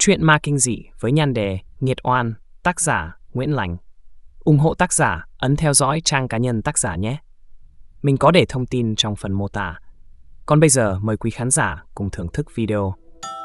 Chuyện ma kinh dị với nhan đề Nghiệt oan, tác giả Nguyễn Lành. Ủng hộ tác giả, ấn theo dõi trang cá nhân tác giả nhé. Mình có để thông tin trong phần mô tả. Còn bây giờ mời quý khán giả cùng thưởng thức video.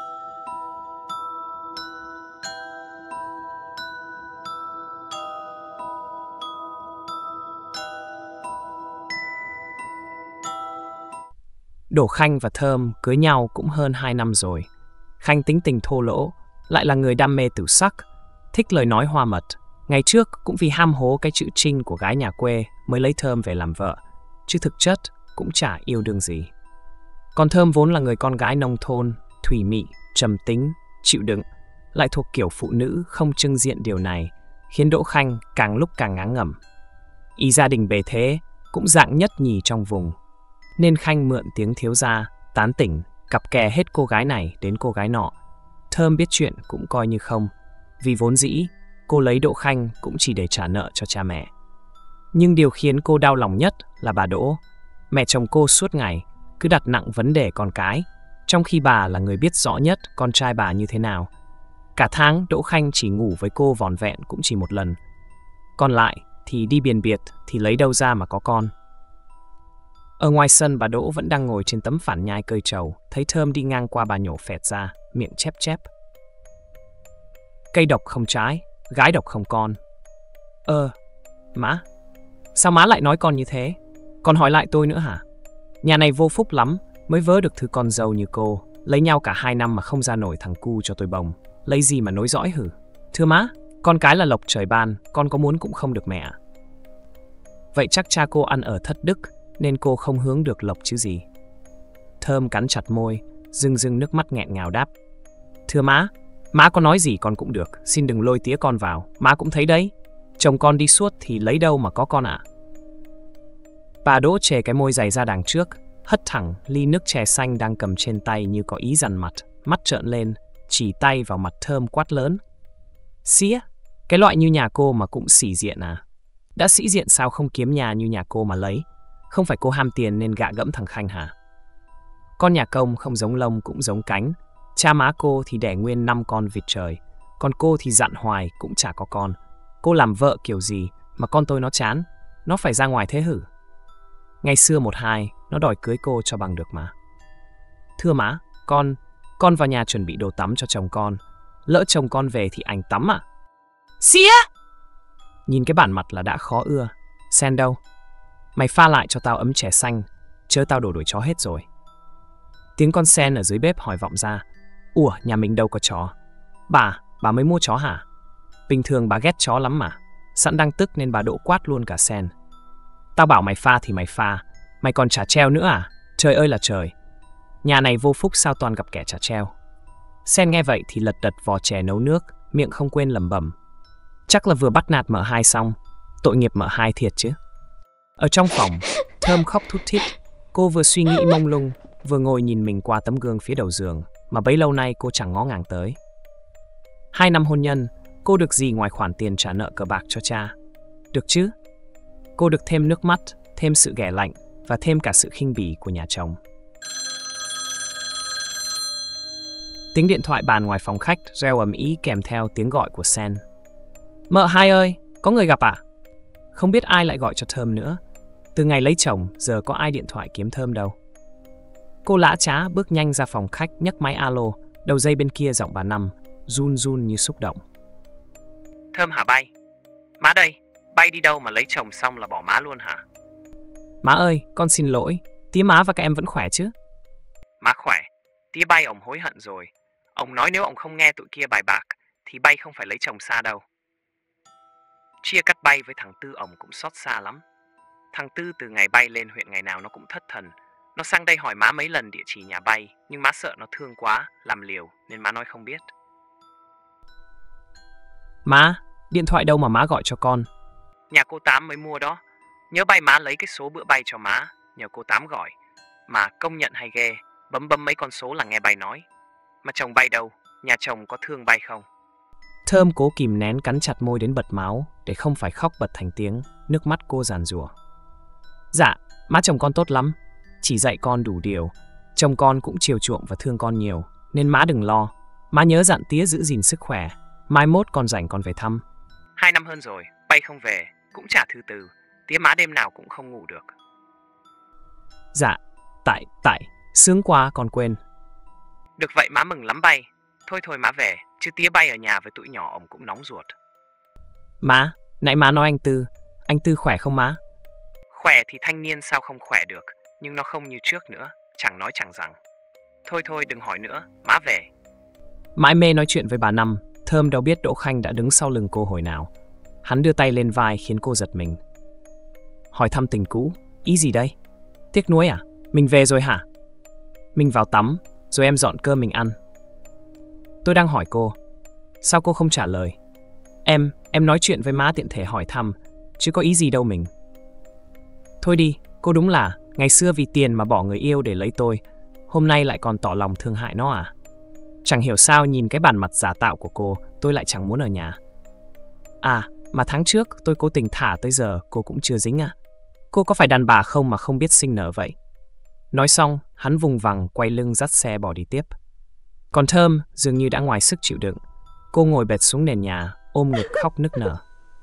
Đỗ Khanh và Thơm cưới nhau cũng hơn 2 năm rồi. Khanh tính tình thô lỗ, lại là người đam mê tửu sắc, thích lời nói hoa mật. Ngày trước cũng vì ham hố cái chữ Trinh của gái nhà quê mới lấy Thơm về làm vợ, chứ thực chất cũng chả yêu đương gì. Còn Thơm vốn là người con gái nông thôn, thủy mị, trầm tính, chịu đựng, lại thuộc kiểu phụ nữ không trưng diện điều này, khiến Đỗ Khanh càng lúc càng ngán ngẩm. Y gia đình bề thế, cũng dạng nhất nhì trong vùng, nên Khanh mượn tiếng thiếu gia, tán tỉnh, cặp kè hết cô gái này đến cô gái nọ. Thơm biết chuyện cũng coi như không, vì vốn dĩ cô lấy Đỗ Khanh cũng chỉ để trả nợ cho cha mẹ. Nhưng điều khiến cô đau lòng nhất là bà Đỗ, mẹ chồng cô suốt ngày cứ đặt nặng vấn đề con cái, trong khi bà là người biết rõ nhất con trai bà như thế nào. Cả tháng Đỗ Khanh chỉ ngủ với cô vỏn vẹn cũng chỉ một lần. Còn lại thì đi biền biệt thì lấy đâu ra mà có con. Ở ngoài sân bà Đỗ vẫn đang ngồi trên tấm phản nhai cơi trầu, thấy Thơm đi ngang qua bà nhổ phẹt ra, miệng chép chép. Cây độc không trái, gái độc không con. Má, sao má lại nói con như thế? Còn hỏi lại tôi nữa hả? Nhà này vô phúc lắm, mới vớ được thứ con dâu như cô, lấy nhau cả 2 năm mà không ra nổi thằng cu cho tôi bồng. Lấy gì mà nối dõi hử? Thưa má, con cái là lộc trời ban, con có muốn cũng không được mẹ. Vậy chắc cha cô ăn ở thất đức, nên cô không hướng được lộc chứ gì. Thơm cắn chặt môi, rưng rưng nước mắt nghẹn ngào đáp. Thưa má có nói gì con cũng được, xin đừng lôi tía con vào, má cũng thấy đấy. Chồng con đi suốt thì lấy đâu mà có con ạ? Bà Đỗ chề cái môi dày ra đằng trước, hất thẳng ly nước chè xanh đang cầm trên tay như có ý dằn mặt, mắt trợn lên, chỉ tay vào mặt Thơm quát lớn. Xía, cái loại như nhà cô mà cũng sĩ diện à? Đã sĩ diện sao không kiếm nhà như nhà cô mà lấy? Không phải cô ham tiền nên gạ gẫm thằng Khanh hả? Con nhà công không giống lông cũng giống cánh. Cha má cô thì đẻ nguyên 5 con vịt trời, còn cô thì dặn hoài cũng chả có con. Cô làm vợ kiểu gì mà con tôi nó chán, nó phải ra ngoài thế hử? Ngày xưa 1-2 nó đòi cưới cô cho bằng được mà. Thưa má, con vào nhà chuẩn bị đồ tắm cho chồng con. Lỡ chồng con về thì anh tắm à? Xía! Nhìn cái bản mặt là đã khó ưa. Sen đâu? Mày pha lại cho tao ấm chè xanh, chớ tao đổ đuổi chó hết rồi. Tiếng con Sen ở dưới bếp hỏi vọng ra. Ủa, nhà mình đâu có chó. Bà mới mua chó hả? Bình thường bà ghét chó lắm mà. Sẵn đang tức nên bà Đỗ quát luôn cả Sen. Tao bảo mày pha thì mày pha, mày còn chả treo nữa à? Trời ơi là trời. Nhà này vô phúc sao toàn gặp kẻ chả treo. Sen nghe vậy thì lật đật vò chè nấu nước, miệng không quên lẩm bẩm. Chắc là vừa bắt nạt mợ hai xong. Tội nghiệp mợ hai thiệt chứ. Ở trong phòng, Thơm khóc thút thít. Cô vừa suy nghĩ mông lung, vừa ngồi nhìn mình qua tấm gương phía đầu giường mà bấy lâu nay cô chẳng ngó ngàng tới. 2 năm hôn nhân, cô được gì ngoài khoản tiền trả nợ cờ bạc cho cha? Được chứ? Cô được thêm nước mắt, thêm sự ghẻ lạnh và thêm cả sự khinh bỉ của nhà chồng. Tiếng điện thoại bàn ngoài phòng khách reo ầm ĩ kèm theo tiếng gọi của Sen. Mợ hai ơi, có người gặp à? Không biết ai lại gọi cho Thơm nữa. Từ ngày lấy chồng, giờ có ai điện thoại kiếm Thơm đâu. Cô lã chã bước nhanh ra phòng khách nhấc máy alo, đầu dây bên kia giọng bà Năm, run run như xúc động. Thơm hả bay? Má đây, bay đi đâu mà lấy chồng xong là bỏ má luôn hả? Má ơi, con xin lỗi, tía má và các em vẫn khỏe chứ? Má khỏe, tía bay ổng hối hận rồi. Ông nói nếu ông không nghe tụi kia bài bạc, thì bay không phải lấy chồng xa đâu. Chia cắt bay với thằng Tư ổng cũng xót xa lắm. Thằng Tư từ ngày bay lên huyện ngày nào nó cũng thất thần. Nó sang đây hỏi má mấy lần địa chỉ nhà bay, nhưng má sợ nó thương quá, làm liều, nên má nói không biết. Má, điện thoại đâu mà má gọi cho con? Nhà cô Tám mới mua đó. Nhớ bay má lấy cái số bữa bay cho má, nhờ cô Tám gọi. Mà công nhận hay ghê, bấm mấy con số là nghe bay nói. Mà chồng bay đâu, nhà chồng có thương bay không? Thơm cố kìm nén cắn chặt môi đến bật máu, để không phải khóc bật thành tiếng, nước mắt cô giàn giụa. Dạ, má chồng con tốt lắm, chỉ dạy con đủ điều. Chồng con cũng chiều chuộng và thương con nhiều, nên má đừng lo. Má nhớ dặn tía giữ gìn sức khỏe, mai mốt con rảnh con về thăm. 2 năm hơn rồi, bay không về, cũng chả thư từ, tía má đêm nào cũng không ngủ được. Dạ, tại, sướng quá con quên. Được vậy má mừng lắm bay, thôi má về, chứ tía bay ở nhà với tụi nhỏ ông cũng nóng ruột. Má, nãy má nói anh Tư khỏe không má? Khỏe thì thanh niên sao không khỏe được, nhưng nó không như trước nữa, chẳng nói chẳng rằng. Thôi đừng hỏi nữa, má về. Mãi mê nói chuyện với bà Năm, Thơm đâu biết Đỗ Khanh đã đứng sau lưng cô hồi nào. Hắn đưa tay lên vai khiến cô giật mình. Hỏi thăm tình cũ, ý gì đây? Tiếc nuối à? Mình về rồi hả? Mình vào tắm, rồi em dọn cơm mình ăn. Tôi đang hỏi cô, sao cô không trả lời? Em nói chuyện với má tiện thể hỏi thăm, chứ có ý gì đâu mình. Thôi đi, cô đúng là ngày xưa vì tiền mà bỏ người yêu để lấy tôi, hôm nay lại còn tỏ lòng thương hại nó à? Chẳng hiểu sao nhìn cái bản mặt giả tạo của cô, tôi lại chẳng muốn ở nhà. À, mà tháng trước tôi cố tình thả tới giờ cô cũng chưa dính à? Cô có phải đàn bà không mà không biết sinh nở vậy? Nói xong, hắn vùng vằng quay lưng dắt xe bỏ đi tiếp. Còn Thơm dường như đã ngoài sức chịu đựng. Cô ngồi bệt xuống nền nhà, ôm ngực khóc nức nở.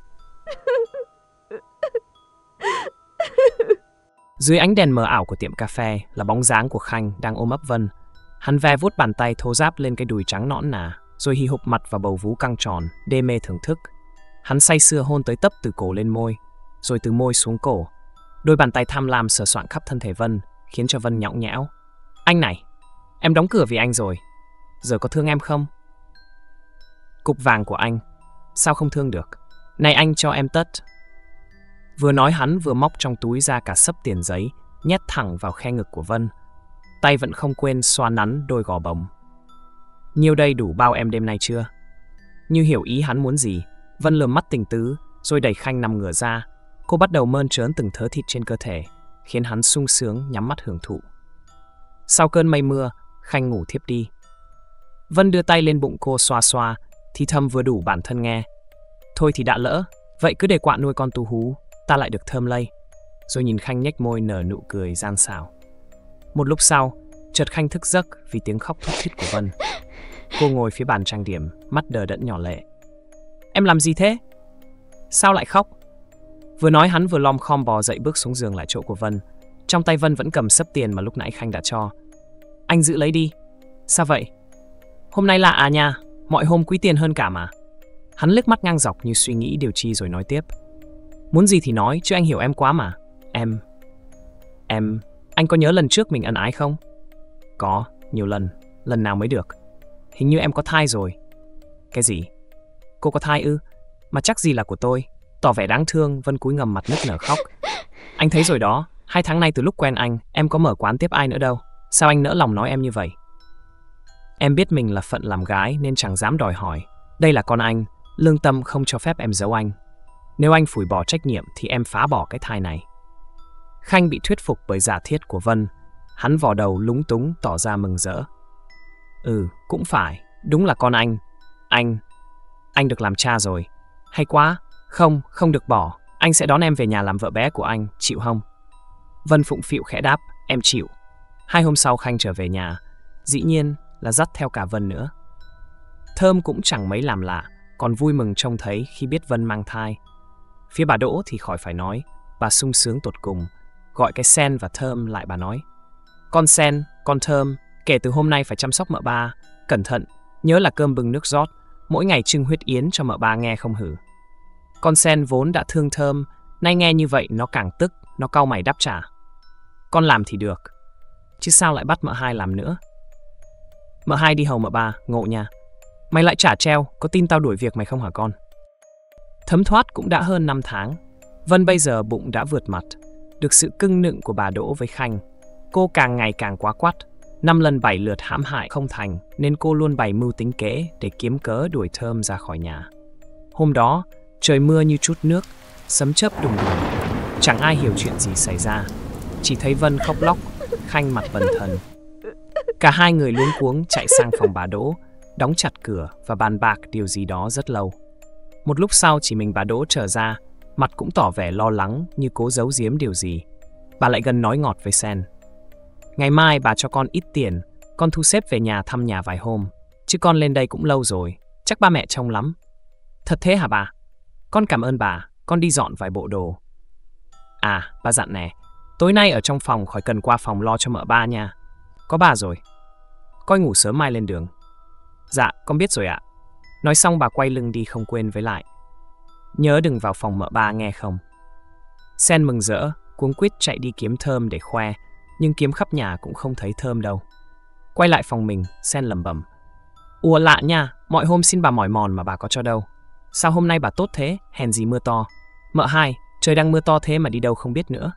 Dưới ánh đèn mờ ảo của tiệm cà phê là bóng dáng của Khanh đang ôm ấp Vân. Hắn ve vuốt bàn tay thô ráp lên cái đùi trắng nõn nà, rồi hì hục mặt vào bầu vú căng tròn, đê mê thưởng thức. Hắn say sưa hôn tới tấp từ cổ lên môi, rồi từ môi xuống cổ. Đôi bàn tay tham lam sờ soạng khắp thân thể Vân, khiến cho Vân nhõng nhẽo. Anh này, em đóng cửa vì anh rồi. Giờ có thương em không? Cục vàng của anh, sao không thương được? Này anh cho em tất. Vừa nói hắn vừa móc trong túi ra cả xấp tiền giấy, nhét thẳng vào khe ngực của Vân. Tay vẫn không quên xoa nắn đôi gò bồng. Nhiêu đây đủ bao em đêm nay chưa? Như hiểu ý hắn muốn gì, Vân lườm mắt tình tứ, rồi đẩy Khanh nằm ngửa ra. Cô bắt đầu mơn trớn từng thớ thịt trên cơ thể, khiến hắn sung sướng nhắm mắt hưởng thụ. Sau cơn mây mưa, Khanh ngủ thiếp đi. Vân đưa tay lên bụng cô xoa xoa, thì thầm vừa đủ bản thân nghe. Thôi thì đã lỡ, vậy cứ để quạ nuôi con tu hú, ta lại được thơm lây. Rồi nhìn Khanh nhếch môi nở nụ cười gian xảo. Một lúc sau, chợt Khanh thức giấc vì tiếng khóc thút thít của Vân. Cô ngồi phía bàn trang điểm, mắt đờ đẫn nhỏ lệ. Em làm gì thế? Sao lại khóc? Vừa nói hắn vừa lom khom bò dậy bước xuống giường lại chỗ của Vân. Trong tay Vân vẫn cầm xấp tiền mà lúc nãy Khanh đã cho. Anh giữ lấy đi. Sao vậy? Hôm nay lạ à nha, mọi hôm quý tiền hơn cả mà. Hắn liếc mắt ngang dọc như suy nghĩ điều chi rồi nói tiếp. Muốn gì thì nói, chứ anh hiểu em quá mà. Anh có nhớ lần trước mình ân ái không? Có, nhiều lần, lần nào mới được. Hình như em có thai rồi. Cái gì? Cô có thai ư? Mà chắc gì là của tôi. Tỏ vẻ đáng thương, Vân cúi ngầm mặt nức nở khóc. Anh thấy rồi đó, 2 tháng nay từ lúc quen anh, em có mở quán tiếp ai nữa đâu. Sao anh nỡ lòng nói em như vậy? Em biết mình là phận làm gái nên chẳng dám đòi hỏi. Đây là con anh, lương tâm không cho phép em giấu anh. Nếu anh phủi bỏ trách nhiệm thì em phá bỏ cái thai này. Khanh bị thuyết phục bởi giả thiết của Vân. Hắn vò đầu lúng túng tỏ ra mừng rỡ. Cũng phải, đúng là con anh. Anh được làm cha rồi. Hay quá, không được bỏ. Anh sẽ đón em về nhà làm vợ bé của anh, chịu không? Vân phụng phịu khẽ đáp, em chịu. 2 hôm sau Khanh trở về nhà, dĩ nhiên là dắt theo cả Vân nữa. Thơm cũng chẳng mấy làm lạ, còn vui mừng trông thấy khi biết Vân mang thai. Phía bà Đỗ thì khỏi phải nói, bà sung sướng tột cùng. Gọi cái Sen và Thơm lại bà nói. Con Sen, con Thơm, kể từ hôm nay phải chăm sóc mợ ba. Cẩn thận, nhớ là cơm bưng nước rót, mỗi ngày trưng huyết yến cho mợ ba nghe không hử. Con Sen vốn đã thương Thơm, nay nghe như vậy nó càng tức, nó cau mày đáp trả. Con làm thì được, chứ sao lại bắt mợ hai làm nữa? Mợ hai đi hầu mợ ba, ngộ nha. Mày lại trả treo, có tin tao đuổi việc mày không hả con? Thấm thoát cũng đã hơn 5 tháng. Vân bây giờ bụng đã vượt mặt. Được sự cưng nựng của bà Đỗ với Khanh, cô càng ngày càng quá quắt. 5 lần 7 lượt hãm hại không thành, nên cô luôn bày mưu tính kế để kiếm cớ đuổi Thơm ra khỏi nhà. Hôm đó, trời mưa như trút nước, sấm chớp đùng đùng. Chẳng ai hiểu chuyện gì xảy ra, chỉ thấy Vân khóc lóc, Khanh mặt bần thần. Cả hai người luống cuống chạy sang phòng bà Đỗ, đóng chặt cửa và bàn bạc điều gì đó rất lâu. Một lúc sau chỉ mình bà Đỗ trở ra, mặt cũng tỏ vẻ lo lắng như cố giấu giếm điều gì. Bà lại gần nói ngọt với Sen. Ngày mai bà cho con ít tiền, con thu xếp về nhà thăm nhà vài hôm, chứ con lên đây cũng lâu rồi, chắc ba mẹ trông lắm. Thật thế hả bà? Con cảm ơn bà, con đi dọn vài bộ đồ. À, bà dặn nè, tối nay ở trong phòng khỏi cần qua phòng lo cho mợ ba nha. Có bà rồi. Coi ngủ sớm mai lên đường. Dạ, con biết rồi ạ. Nói xong bà quay lưng đi không quên với lại. Nhớ đừng vào phòng mợ ba nghe không? Sen mừng rỡ, cuống quýt chạy đi kiếm Thơm để khoe, nhưng kiếm khắp nhà cũng không thấy Thơm đâu. Quay lại phòng mình, Sen lẩm bẩm. Ủa lạ nha, mọi hôm xin bà mỏi mòn mà bà có cho đâu. Sao hôm nay bà tốt thế, hèn gì mưa to. Mợ hai, trời đang mưa to thế mà đi đâu không biết nữa.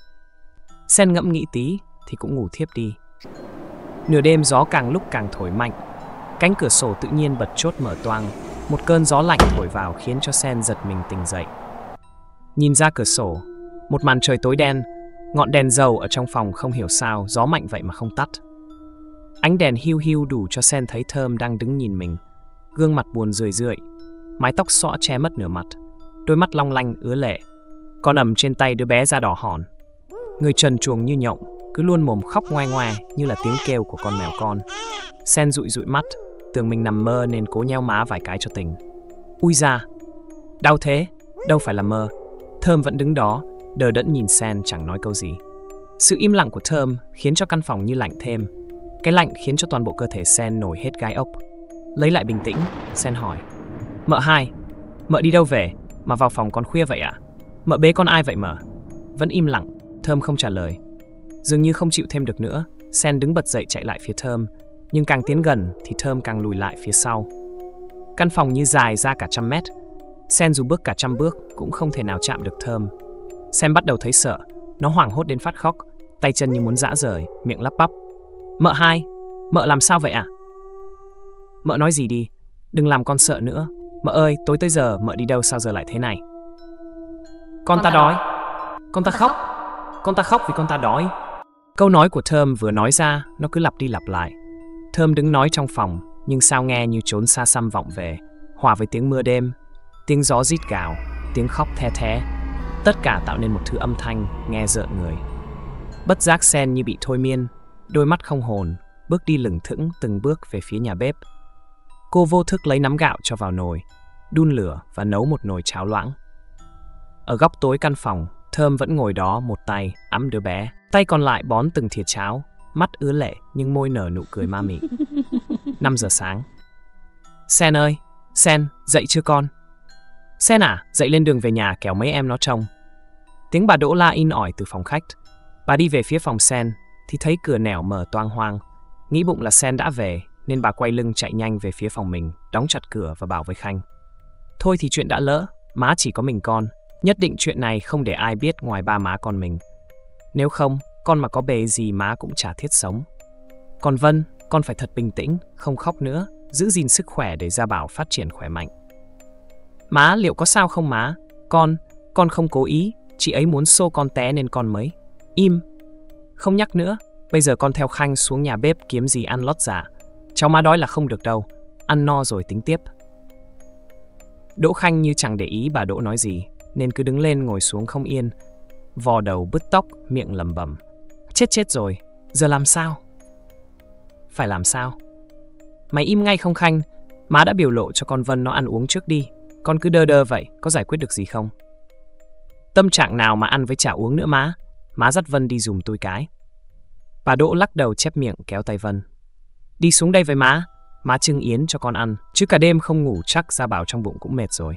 Sen ngẫm nghĩ tí thì cũng ngủ thiếp đi. Nửa đêm gió càng lúc càng thổi mạnh. Cánh cửa sổ tự nhiên bật chốt mở toang. Một cơn gió lạnh thổi vào khiến cho Sen giật mình tỉnh dậy. Nhìn ra cửa sổ, một màn trời tối đen, ngọn đèn dầu ở trong phòng không hiểu sao gió mạnh vậy mà không tắt. Ánh đèn hiu hiu đủ cho Sen thấy Thơm đang đứng nhìn mình, gương mặt buồn rười rượi, mái tóc xõa che mất nửa mặt, đôi mắt long lanh ứa lệ, con ẩm trên tay đứa bé da đỏ hòn. Người trần truồng như nhộng, cứ luôn mồm khóc ngoe ngoe như là tiếng kêu của con mèo con. Sen dụi dụi mắt, tưởng mình nằm mơ nên cố nheo má vài cái cho tỉnh. Ui da, đau thế, đâu phải là mơ. Thơm vẫn đứng đó, đờ đẫn nhìn Sen chẳng nói câu gì. Sự im lặng của Thơm khiến cho căn phòng như lạnh thêm. Cái lạnh khiến cho toàn bộ cơ thể Sen nổi hết gai ốc. Lấy lại bình tĩnh, Sen hỏi. Mợ hai, mợ đi đâu về mà vào phòng con khuya vậy ạ? Mợ bế con ai vậy mợ? Vẫn im lặng, Thơm không trả lời. Dường như không chịu thêm được nữa, Sen đứng bật dậy chạy lại phía Thơm. Nhưng càng tiến gần thì Thơm càng lùi lại phía sau. Căn phòng như dài ra cả 100 mét. Sen dù bước cả 100 bước cũng không thể nào chạm được Thơm. Sen bắt đầu thấy sợ, nó hoảng hốt đến phát khóc, tay chân như muốn rã rời, miệng lắp bắp. Mợ hai, mợ làm sao vậy ạ? Mợ nói gì đi, đừng làm con sợ nữa. Mợ ơi, tối tới giờ mợ đi đâu sao giờ lại thế này? Con ta đói. Con ta khóc. Con ta khóc vì con ta đói. Câu nói của Thơm vừa nói ra, nó cứ lặp đi lặp lại. Thơm đứng nói trong phòng, nhưng sao nghe như trốn xa xăm vọng về, hòa với tiếng mưa đêm, tiếng gió rít gào, tiếng khóc the thé. Tất cả tạo nên một thứ âm thanh nghe rợn người. Bất giác Sen như bị thôi miên, đôi mắt không hồn, bước đi lững thững từng bước về phía nhà bếp. Cô vô thức lấy nắm gạo cho vào nồi, đun lửa và nấu một nồi cháo loãng. Ở góc tối căn phòng, Thơm vẫn ngồi đó, một tay ẵm đứa bé, tay còn lại bón từng thìa cháo, mắt ứa lệ nhưng môi nở nụ cười ma mị. 5 giờ sáng. Sen ơi, Sen, dậy chưa con? Sen à, dậy lên đường về nhà kẻo mấy em nó trông. Tiếng bà Đỗ la in ỏi từ phòng khách. Bà đi về phía phòng Sen thì thấy cửa nẻo mở toang hoang. Nghĩ bụng là Sen đã về nên bà quay lưng chạy nhanh về phía phòng mình, đóng chặt cửa và bảo với Khanh. Thôi thì chuyện đã lỡ, má chỉ có mình con. Nhất định chuyện này không để ai biết ngoài ba má con mình. Nếu không, con mà có bề gì má cũng chả thiết sống. Còn Vân, con phải thật bình tĩnh, không khóc nữa, giữ gìn sức khỏe để Gia Bảo phát triển khỏe mạnh. Má, liệu có sao không má? Con không cố ý, chị ấy muốn xô con té nên con mới. Im, không nhắc nữa, bây giờ con theo Khanh xuống nhà bếp kiếm gì ăn lót dạ. Cháu má đói là không được đâu, ăn no rồi tính tiếp. Đỗ Khanh như chẳng để ý bà Đỗ nói gì, nên cứ đứng lên ngồi xuống không yên, vò đầu bứt tóc, miệng lẩm bẩm. Chết rồi, giờ làm sao? Phải làm sao? Mày im ngay không Khanh, má đã biểu lộ cho con Vân nó ăn uống trước đi, con cứ đơ đơ vậy, có giải quyết được gì không? Tâm trạng nào mà ăn với chả uống nữa má dắt Vân đi giùm tôi cái. Bà Đỗ lắc đầu chép miệng kéo tay Vân. Đi xuống đây với má trưng yến cho con ăn, chứ cả đêm không ngủ chắc Gia Bảo trong bụng cũng mệt rồi.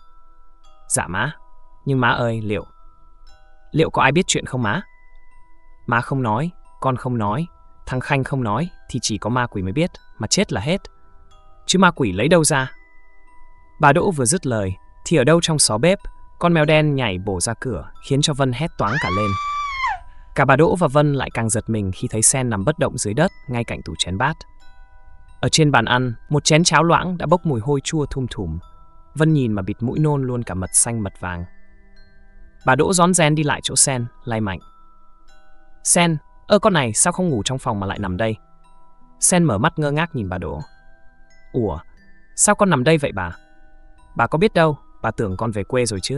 Dạ má, nhưng má ơi, liệu có ai biết chuyện không má? Má không nói, con không nói, thằng Khanh không nói thì chỉ có ma quỷ mới biết, mà chết là hết. Chứ ma quỷ lấy đâu ra? Bà Đỗ vừa dứt lời thì ở đâu trong xó bếp, con mèo đen nhảy bổ ra cửa khiến cho Vân hét toáng cả lên. Cả bà Đỗ và Vân lại càng giật mình khi thấy Sen nằm bất động dưới đất ngay cạnh tủ chén bát. Ở trên bàn ăn, một chén cháo loãng đã bốc mùi hôi chua thum thủm. Vân nhìn mà bịt mũi nôn luôn cả mật xanh mật vàng. Bà Đỗ rón rén đi lại chỗ Sen, lay mạnh. Sen, con này sao không ngủ trong phòng mà lại nằm đây? Sen mở mắt ngơ ngác nhìn bà Đỗ. Ủa, sao con nằm đây vậy bà? Bà có biết đâu, bà tưởng con về quê rồi chứ.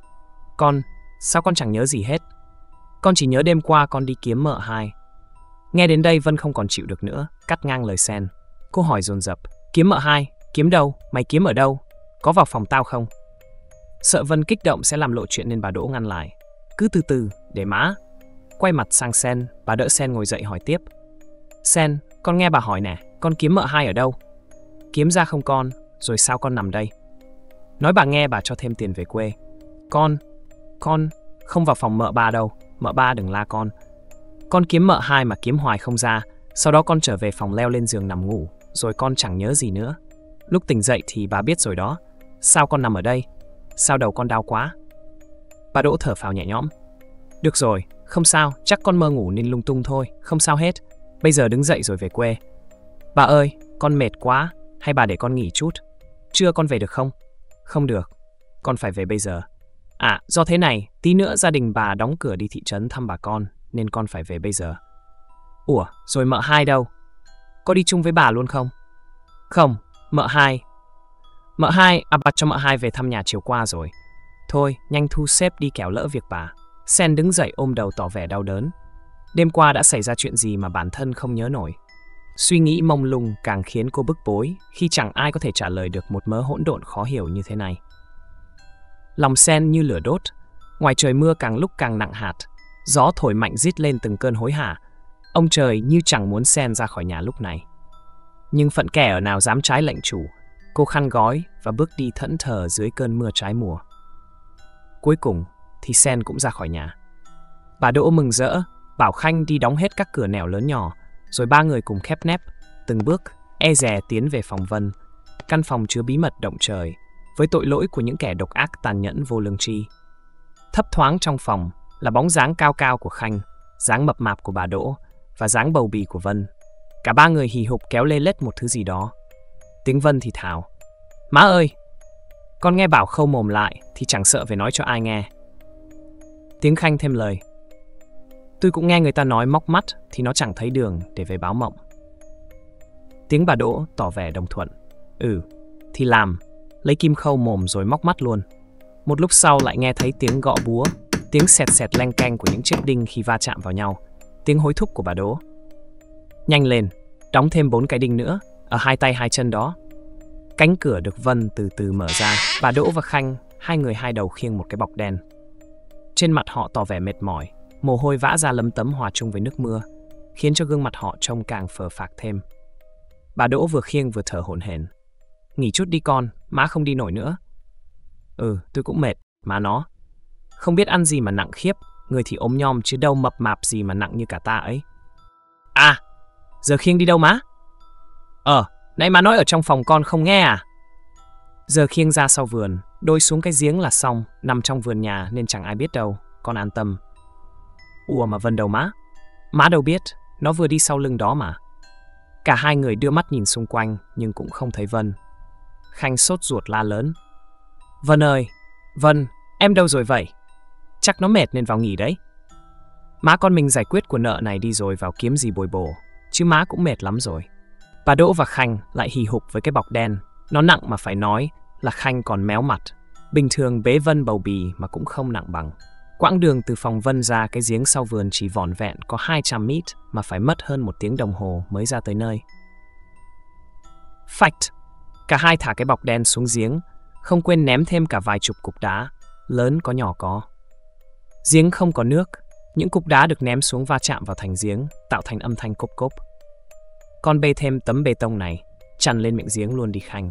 Sao con chẳng nhớ gì hết? Con chỉ nhớ đêm qua con đi kiếm mợ hai. Nghe đến đây Vân không còn chịu được nữa, cắt ngang lời Sen. Cô hỏi dồn dập. Kiếm mợ hai, kiếm đâu, mày kiếm ở đâu? Có vào phòng tao không? Sợ Vân kích động sẽ làm lộ chuyện nên bà Đỗ ngăn lại. Cứ từ từ, để má. Quay mặt sang Sen, bà đỡ Sen ngồi dậy hỏi tiếp. Sen, con nghe bà hỏi nè, con kiếm mợ hai ở đâu? Kiếm ra không con, rồi sao con nằm đây? Nói bà nghe bà cho thêm tiền về quê. Con không vào phòng mợ ba đâu, mợ ba đừng la con. Con kiếm mợ hai mà kiếm hoài không ra, sau đó con trở về phòng leo lên giường nằm ngủ, rồi con chẳng nhớ gì nữa. Lúc tỉnh dậy thì bà biết rồi đó. Sao con nằm ở đây? Sao đầu con đau quá? Bà Đỗ thở phào nhẹ nhõm. Được rồi, không sao, chắc con mơ ngủ nên lung tung thôi, không sao hết. Bây giờ đứng dậy rồi về quê. Bà ơi, con mệt quá, hay bà để con nghỉ chút? Trưa con về được không? Không được, con phải về bây giờ. À, do thế này, tí nữa gia đình bà đóng cửa đi thị trấn thăm bà con, nên con phải về bây giờ. Ủa, rồi mợ hai đâu? Có đi chung với bà luôn không? Không, mợ hai, bà cho mợ hai về thăm nhà chiều qua rồi. Thôi, nhanh thu xếp đi kẻo lỡ việc bà. Sen đứng dậy ôm đầu tỏ vẻ đau đớn. Đêm qua đã xảy ra chuyện gì mà bản thân không nhớ nổi. Suy nghĩ mông lung càng khiến cô bức bối khi chẳng ai có thể trả lời được một mớ hỗn độn khó hiểu như thế này. Lòng Sen như lửa đốt, ngoài trời mưa càng lúc càng nặng hạt, gió thổi mạnh rít lên từng cơn hối hả. Ông trời như chẳng muốn Sen ra khỏi nhà lúc này. Nhưng phận kẻ ở nào dám trái lệnh chủ, cô khăn gói và bước đi thẫn thờ dưới cơn mưa trái mùa. Cuối cùng thì Sen cũng ra khỏi nhà. Bà Đỗ mừng rỡ, bảo Khanh đi đóng hết các cửa nẻo lớn nhỏ, rồi ba người cùng khép nép, từng bước, e dè tiến về phòng Vân, căn phòng chứa bí mật động trời, với tội lỗi của những kẻ độc ác tàn nhẫn vô lương tri. Thấp thoáng trong phòng là bóng dáng cao cao của Khanh, dáng mập mạp của bà Đỗ và dáng bầu bì của Vân. Cả ba người hì hục kéo lê lết một thứ gì đó. Tiếng Vân thì thào. Má ơi, con nghe bảo khâu mồm lại thì chẳng sợ phải nói cho ai nghe. Tiếng Khanh thêm lời. Tôi cũng nghe người ta nói móc mắt thì nó chẳng thấy đường để về báo mộng. Tiếng bà Đỗ tỏ vẻ đồng thuận. Thì làm, lấy kim khâu mồm rồi móc mắt luôn. Một lúc sau lại nghe thấy tiếng gõ búa, tiếng sẹt sẹt leng keng của những chiếc đinh khi va chạm vào nhau, tiếng hối thúc của bà Đỗ. Nhanh lên, đóng thêm 4 cái đinh nữa, ở hai tay hai chân đó. Cánh cửa được Vân từ từ mở ra, bà Đỗ và Khanh, hai người hai đầu khiêng một cái bọc đen. Trên mặt họ tỏ vẻ mệt mỏi, mồ hôi vã ra lấm tấm hòa chung với nước mưa, khiến cho gương mặt họ trông càng phờ phạc thêm. Bà Đỗ vừa khiêng vừa thở hổn hển. Nghỉ chút đi con, má không đi nổi nữa. Tôi cũng mệt, má nó. Không biết ăn gì mà nặng khiếp, người thì ốm nhom chứ đâu mập mạp gì mà nặng như cả ta ấy. À, giờ khiêng đi đâu má? Nãy má nói ở trong phòng con không nghe à? Giờ khiêng ra sau vườn, đôi xuống cái giếng là xong, nằm trong vườn nhà nên chẳng ai biết đâu, con an tâm. Ủa mà Vân đâu má? Má đâu biết, nó vừa đi sau lưng đó mà. Cả hai người đưa mắt nhìn xung quanh nhưng cũng không thấy Vân. Khanh sốt ruột la lớn. Vân ơi, Vân, em đâu rồi vậy? Chắc nó mệt nên vào nghỉ đấy. Má con mình giải quyết của nợ này đi rồi vào kiếm gì bồi bổ, chứ má cũng mệt lắm rồi. Bà Đỗ và Khanh lại hì hục với cái bọc đen. Nó nặng mà phải nói là Khanh còn méo mặt. Bình thường bế Vân bầu bì mà cũng không nặng bằng. Quãng đường từ phòng Vân ra cái giếng sau vườn chỉ vỏn vẹn có 200 mét mà phải mất hơn 1 tiếng đồng hồ mới ra tới nơi. Phạch! Cả hai thả cái bọc đen xuống giếng, không quên ném thêm cả vài chục cục đá, lớn có nhỏ có. Giếng không có nước, những cục đá được ném xuống va chạm vào thành giếng, tạo thành âm thanh cốp cốp. Con bê thêm tấm bê tông này, chằn lên miệng giếng luôn đi Khanh.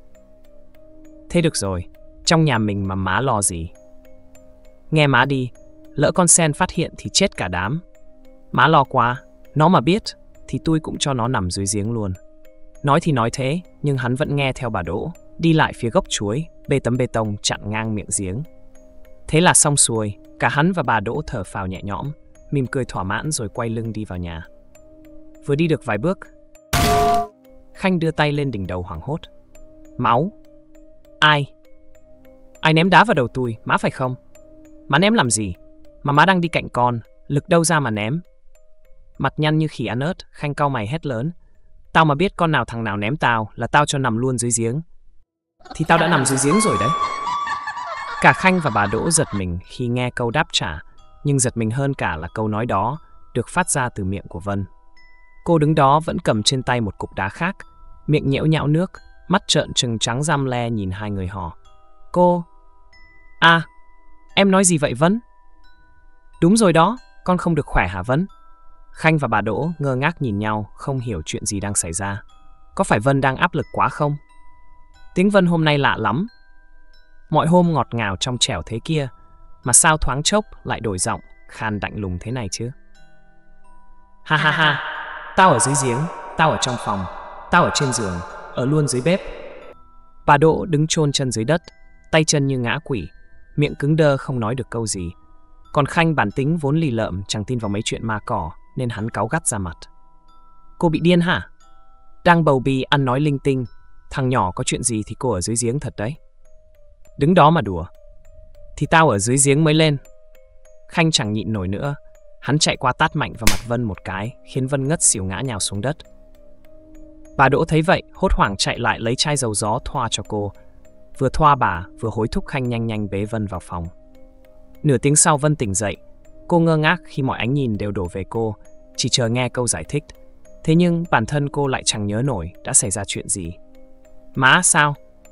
Thế được rồi, trong nhà mình mà má lo gì. Nghe má đi, lỡ con Sen phát hiện thì chết cả đám. Má lo quá, nó mà biết thì tôi cũng cho nó nằm dưới giếng luôn. Nói thì nói thế, nhưng hắn vẫn nghe theo bà Đỗ, đi lại phía gốc chuối, bê tấm bê tông chặn ngang miệng giếng. Thế là xong xuôi, cả hắn và bà Đỗ thở phào nhẹ nhõm, mỉm cười thỏa mãn rồi quay lưng đi vào nhà. Vừa đi được vài bước, Khanh đưa tay lên đỉnh đầu hoảng hốt. Máu! Ai? Ai ném đá vào đầu tôi, má phải không? Má ném làm gì? Mà má đang đi cạnh con, lực đâu ra mà ném? Mặt nhăn như khỉ ăn ớt, Khanh cau mày hét lớn. Tao mà biết con nào thằng nào ném tao là tao cho nằm luôn dưới giếng. Thì tao đã nằm dưới giếng rồi đấy. Cả Khanh và bà Đỗ giật mình khi nghe câu đáp trả, nhưng giật mình hơn cả là câu nói đó được phát ra từ miệng của Vân. Cô đứng đó vẫn cầm trên tay một cục đá khác, miệng nhẽo nhão nước, mắt trợn trừng trắng răm le nhìn hai người họ. Cô... À, em nói gì vậy Vân? Đúng rồi đó, con không được khỏe hả Vân? Khanh và bà Đỗ ngơ ngác nhìn nhau, không hiểu chuyện gì đang xảy ra. Có phải Vân đang áp lực quá không? Tiếng Vân hôm nay lạ lắm. Mọi hôm ngọt ngào trong trẻo thế kia, mà sao thoáng chốc lại đổi giọng, khan đạnh lùng thế này chứ? Ha ha ha, tao ở dưới giếng, tao ở trong phòng, tao ở trên giường, ở luôn dưới bếp. Bà Đỗ đứng chôn chân dưới đất, tay chân như ngã quỷ, miệng cứng đơ không nói được câu gì. Còn Khanh bản tính vốn lì lợm, chẳng tin vào mấy chuyện ma cỏ, nên hắn cáu gắt ra mặt. Cô bị điên hả? Đang bầu bì ăn nói linh tinh, thằng nhỏ có chuyện gì thì cô ở dưới giếng thật đấy. Đứng đó mà đùa. Thì tao ở dưới giếng mới lên. Khanh chẳng nhịn nổi nữa, hắn chạy qua tát mạnh vào mặt Vân một cái, khiến Vân ngất xỉu ngã nhào xuống đất. Bà Đỗ thấy vậy, hốt hoảng chạy lại lấy chai dầu gió thoa cho cô. Vừa thoa bà, vừa hối thúc Khanh nhanh nhanh bế Vân vào phòng. Nửa tiếng sau Vân tỉnh dậy. Cô ngơ ngác khi mọi ánh nhìn đều đổ về cô, chỉ chờ nghe câu giải thích. Thế nhưng bản thân cô lại chẳng nhớ nổi đã xảy ra chuyện gì. Má sao?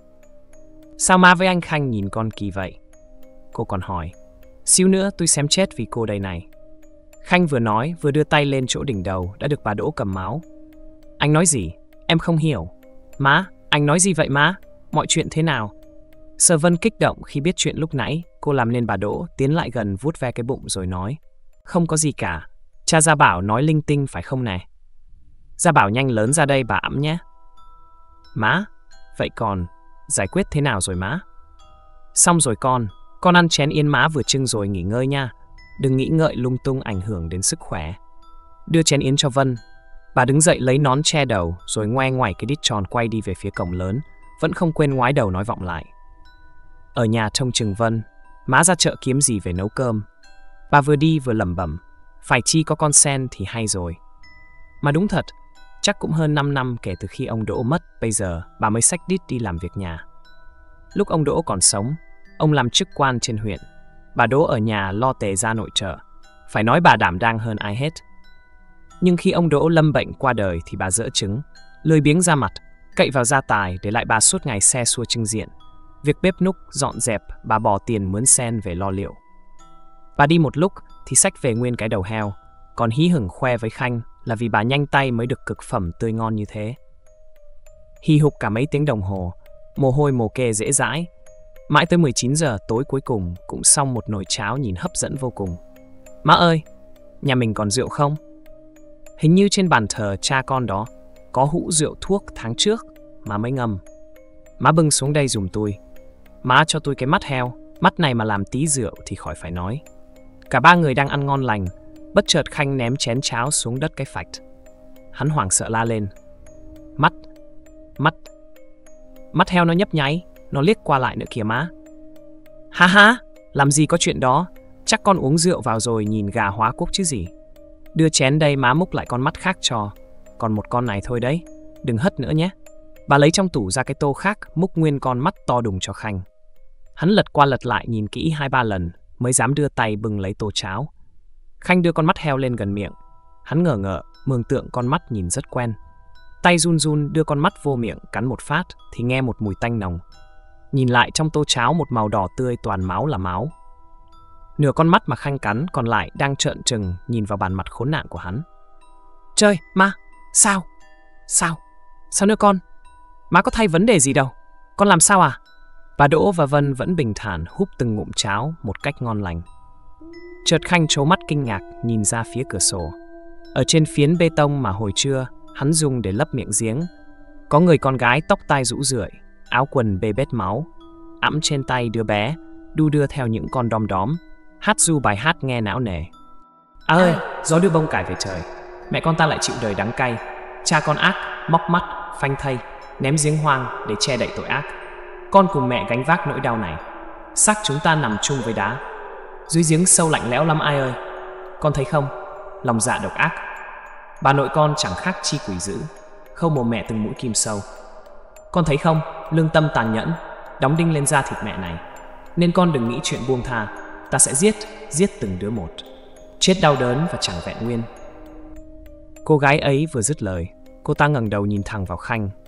Sao má với anh Khanh nhìn con kỳ vậy? Cô còn hỏi. Xíu nữa tôi xém chết vì cô đây này. Khanh vừa nói vừa đưa tay lên chỗ đỉnh đầu đã được bà Đỗ cầm máu. Anh nói gì? Em không hiểu. Má, anh nói gì vậy má? Mọi chuyện thế nào? Sở Vân kích động khi biết chuyện lúc nãy, cô làm nên bà Đỗ tiến lại gần vuốt ve cái bụng rồi nói. Không có gì cả. Cha Gia Bảo nói linh tinh phải không nè? Gia Bảo nhanh lớn ra đây bà ẵm nhé. Má, vậy còn giải quyết thế nào rồi má? Xong rồi con ăn chén yến má vừa trưng rồi nghỉ ngơi nha. Đừng nghĩ ngợi lung tung ảnh hưởng đến sức khỏe. Đưa chén yến cho Vân. Bà đứng dậy lấy nón che đầu rồi ngoe ngoải cái đít tròn quay đi về phía cổng lớn, vẫn không quên ngoái đầu nói vọng lại. Ở nhà trông chừng Vân, má ra chợ kiếm gì về nấu cơm. Bà vừa đi vừa lẩm bẩm, phải chi có con sen thì hay rồi. Mà đúng thật, chắc cũng hơn 5 năm kể từ khi ông Đỗ mất, bây giờ bà mới xách đít đi làm việc nhà. Lúc ông Đỗ còn sống, ông làm chức quan trên huyện. Bà Đỗ ở nhà lo tề ra nội trợ, phải nói bà đảm đang hơn ai hết. Nhưng khi ông Đỗ lâm bệnh qua đời thì bà dỡ trứng, lười biếng ra mặt, cậy vào gia tài để lại bà suốt ngày xe xua trưng diện. Việc bếp núc, dọn dẹp, bà bỏ tiền mướn sen về lo liệu. Bà đi một lúc thì xách về nguyên cái đầu heo, còn hí hửng khoe với Khanh là vì bà nhanh tay mới được cực phẩm tươi ngon như thế. Hì hục cả mấy tiếng đồng hồ, mồ hôi mồ kê dễ dãi. Mãi tới 19 giờ tối cuối cùng cũng xong một nồi cháo nhìn hấp dẫn vô cùng. Má ơi, nhà mình còn rượu không? Hình như trên bàn thờ cha con đó có hũ rượu thuốc tháng trước mà mới ngâm. Má bưng xuống đây giùm tôi. Má cho tôi cái mắt heo, mắt này mà làm tí rượu thì khỏi phải nói. Cả ba người đang ăn ngon lành, bất chợt Khanh ném chén cháo xuống đất cái phạch. Hắn hoảng sợ la lên. Mắt heo nó nhấp nháy, nó liếc qua lại nữa kìa má. Ha ha, làm gì có chuyện đó, chắc con uống rượu vào rồi nhìn gà hóa quốc chứ gì. Đưa chén đây má múc lại con mắt khác cho, còn một con này thôi đấy, đừng hất nữa nhé. Bà lấy trong tủ ra cái tô khác, múc nguyên con mắt to đùng cho Khanh. Hắn lật qua lật lại nhìn kỹ 2-3 lần mới dám đưa tay bưng lấy tô cháo. Khanh đưa con mắt heo lên gần miệng. Hắn ngờ ngợ, mường tượng con mắt nhìn rất quen. Tay run run đưa con mắt vô miệng cắn một phát thì nghe một mùi tanh nồng. Nhìn lại trong tô cháo một màu đỏ tươi toàn máu là máu. Nửa con mắt mà Khanh cắn còn lại đang trợn trừng nhìn vào bản mặt khốn nạn của hắn. Trời, má, sao nữa con? Má có thay vấn đề gì đâu, con làm sao à? Bà Đỗ và Vân vẫn bình thản húp từng ngụm cháo một cách ngon lành. Chợt Khanh trố mắt kinh ngạc nhìn ra phía cửa sổ. Ở trên phiến bê tông mà hồi trưa hắn dùng để lấp miệng giếng, có người con gái tóc tai rũ rượi, áo quần bê bết máu, ẵm trên tay đứa bé, đu đưa theo những con đom đóm, hát ru bài hát nghe não nề. À ơi, gió đưa bông cải về trời, mẹ con ta lại chịu đời đắng cay, cha con ác, móc mắt, phanh thây, ném giếng hoang để che đậy tội ác. Con cùng mẹ gánh vác nỗi đau này, xác chúng ta nằm chung với đá. Dưới giếng sâu lạnh lẽo lắm ai ơi, con thấy không, lòng dạ độc ác. Bà nội con chẳng khác chi quỷ dữ, khâu mồm mẹ từng mũi kim sâu. Con thấy không, lương tâm tàn nhẫn, đóng đinh lên da thịt mẹ này. Nên con đừng nghĩ chuyện buông tha, ta sẽ giết từng đứa một, chết đau đớn và chẳng vẹn nguyên. Cô gái ấy vừa dứt lời, cô ta ngẩng đầu nhìn thẳng vào Khanh,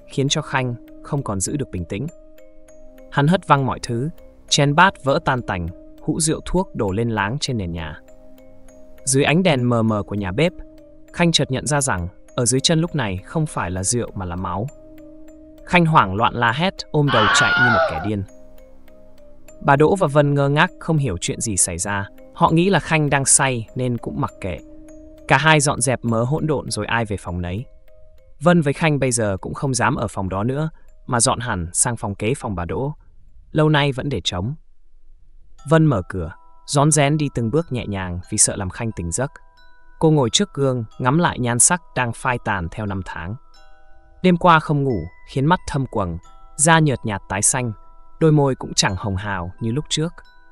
khiến cho Khanh không còn giữ được bình tĩnh. Hắn hất văng mọi thứ, chén bát vỡ tan tành, hũ rượu thuốc đổ lên láng trên nền nhà. Dưới ánh đèn mờ mờ của nhà bếp, Khanh chợt nhận ra rằng ở dưới chân lúc này không phải là rượu mà là máu. Khanh hoảng loạn la hét, ôm đầu chạy như một kẻ điên. Bà Đỗ và Vân ngơ ngác không hiểu chuyện gì xảy ra. Họ nghĩ là Khanh đang say nên cũng mặc kệ. Cả hai dọn dẹp mớ hỗn độn rồi ai về phòng nấy. Vân với Khanh bây giờ cũng không dám ở phòng đó nữa mà dọn hẳn sang phòng kế phòng bà Đỗ. Lâu nay vẫn để trống. Vân mở cửa, rón rén đi từng bước nhẹ nhàng vì sợ làm Khanh tỉnh giấc. Cô ngồi trước gương ngắm lại nhan sắc đang phai tàn theo năm tháng. Đêm qua không ngủ khiến mắt thâm quầng, da nhợt nhạt tái xanh, đôi môi cũng chẳng hồng hào như lúc trước.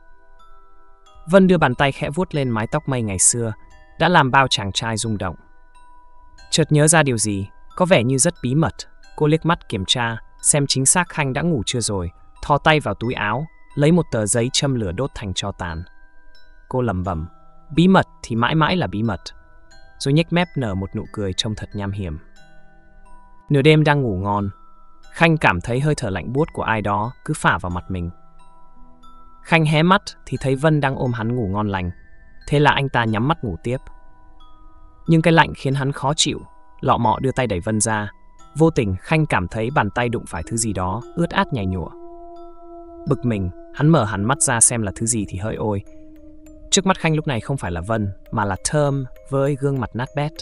Vân đưa bàn tay khẽ vuốt lên mái tóc mây ngày xưa, đã làm bao chàng trai rung động. Chợt nhớ ra điều gì, có vẻ như rất bí mật, cô liếc mắt kiểm tra xem chính xác Khanh đã ngủ chưa rồi, thò tay vào túi áo, lấy một tờ giấy châm lửa đốt thành tro tàn. Cô lẩm bẩm, bí mật thì mãi mãi là bí mật, rồi nhếch mép nở một nụ cười trông thật nham hiểm. Nửa đêm đang ngủ ngon, Khanh cảm thấy hơi thở lạnh buốt của ai đó cứ phả vào mặt mình. Khanh hé mắt thì thấy Vân đang ôm hắn ngủ ngon lành, thế là anh ta nhắm mắt ngủ tiếp. Nhưng cái lạnh khiến hắn khó chịu, lọ mọ đưa tay đẩy Vân ra. Vô tình Khanh cảm thấy bàn tay đụng phải thứ gì đó ướt át nhầy nhụa. Bực mình, hắn mở hẳn mắt ra xem là thứ gì thì hỡi ôi. Trước mắt Khanh lúc này không phải là Vân mà là Thơm với gương mặt nát bét.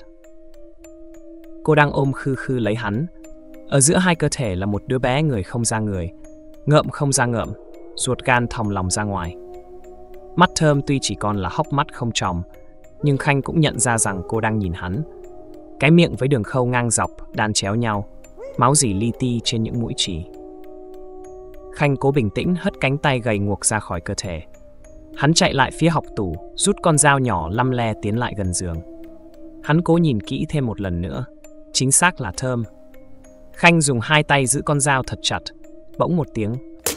Cô đang ôm khư khư lấy hắn. Ở giữa hai cơ thể là một đứa bé người không ra người, ngợm không ra ngợm, ruột gan thòng lòng ra ngoài. Mắt Thơm tuy chỉ còn là hốc mắt không tròng, nhưng Khanh cũng nhận ra rằng cô đang nhìn hắn. Cái miệng với đường khâu ngang dọc đan chéo nhau, máu rỉ li ti trên những mũi chỉ. Khanh cố bình tĩnh hất cánh tay gầy guộc ra khỏi cơ thể. Hắn chạy lại phía học tủ, rút con dao nhỏ lăm le tiến lại gần giường. Hắn cố nhìn kỹ thêm một lần nữa, chính xác là Thơm. Khanh dùng hai tay giữ con dao thật chặt, bỗng một tiếng.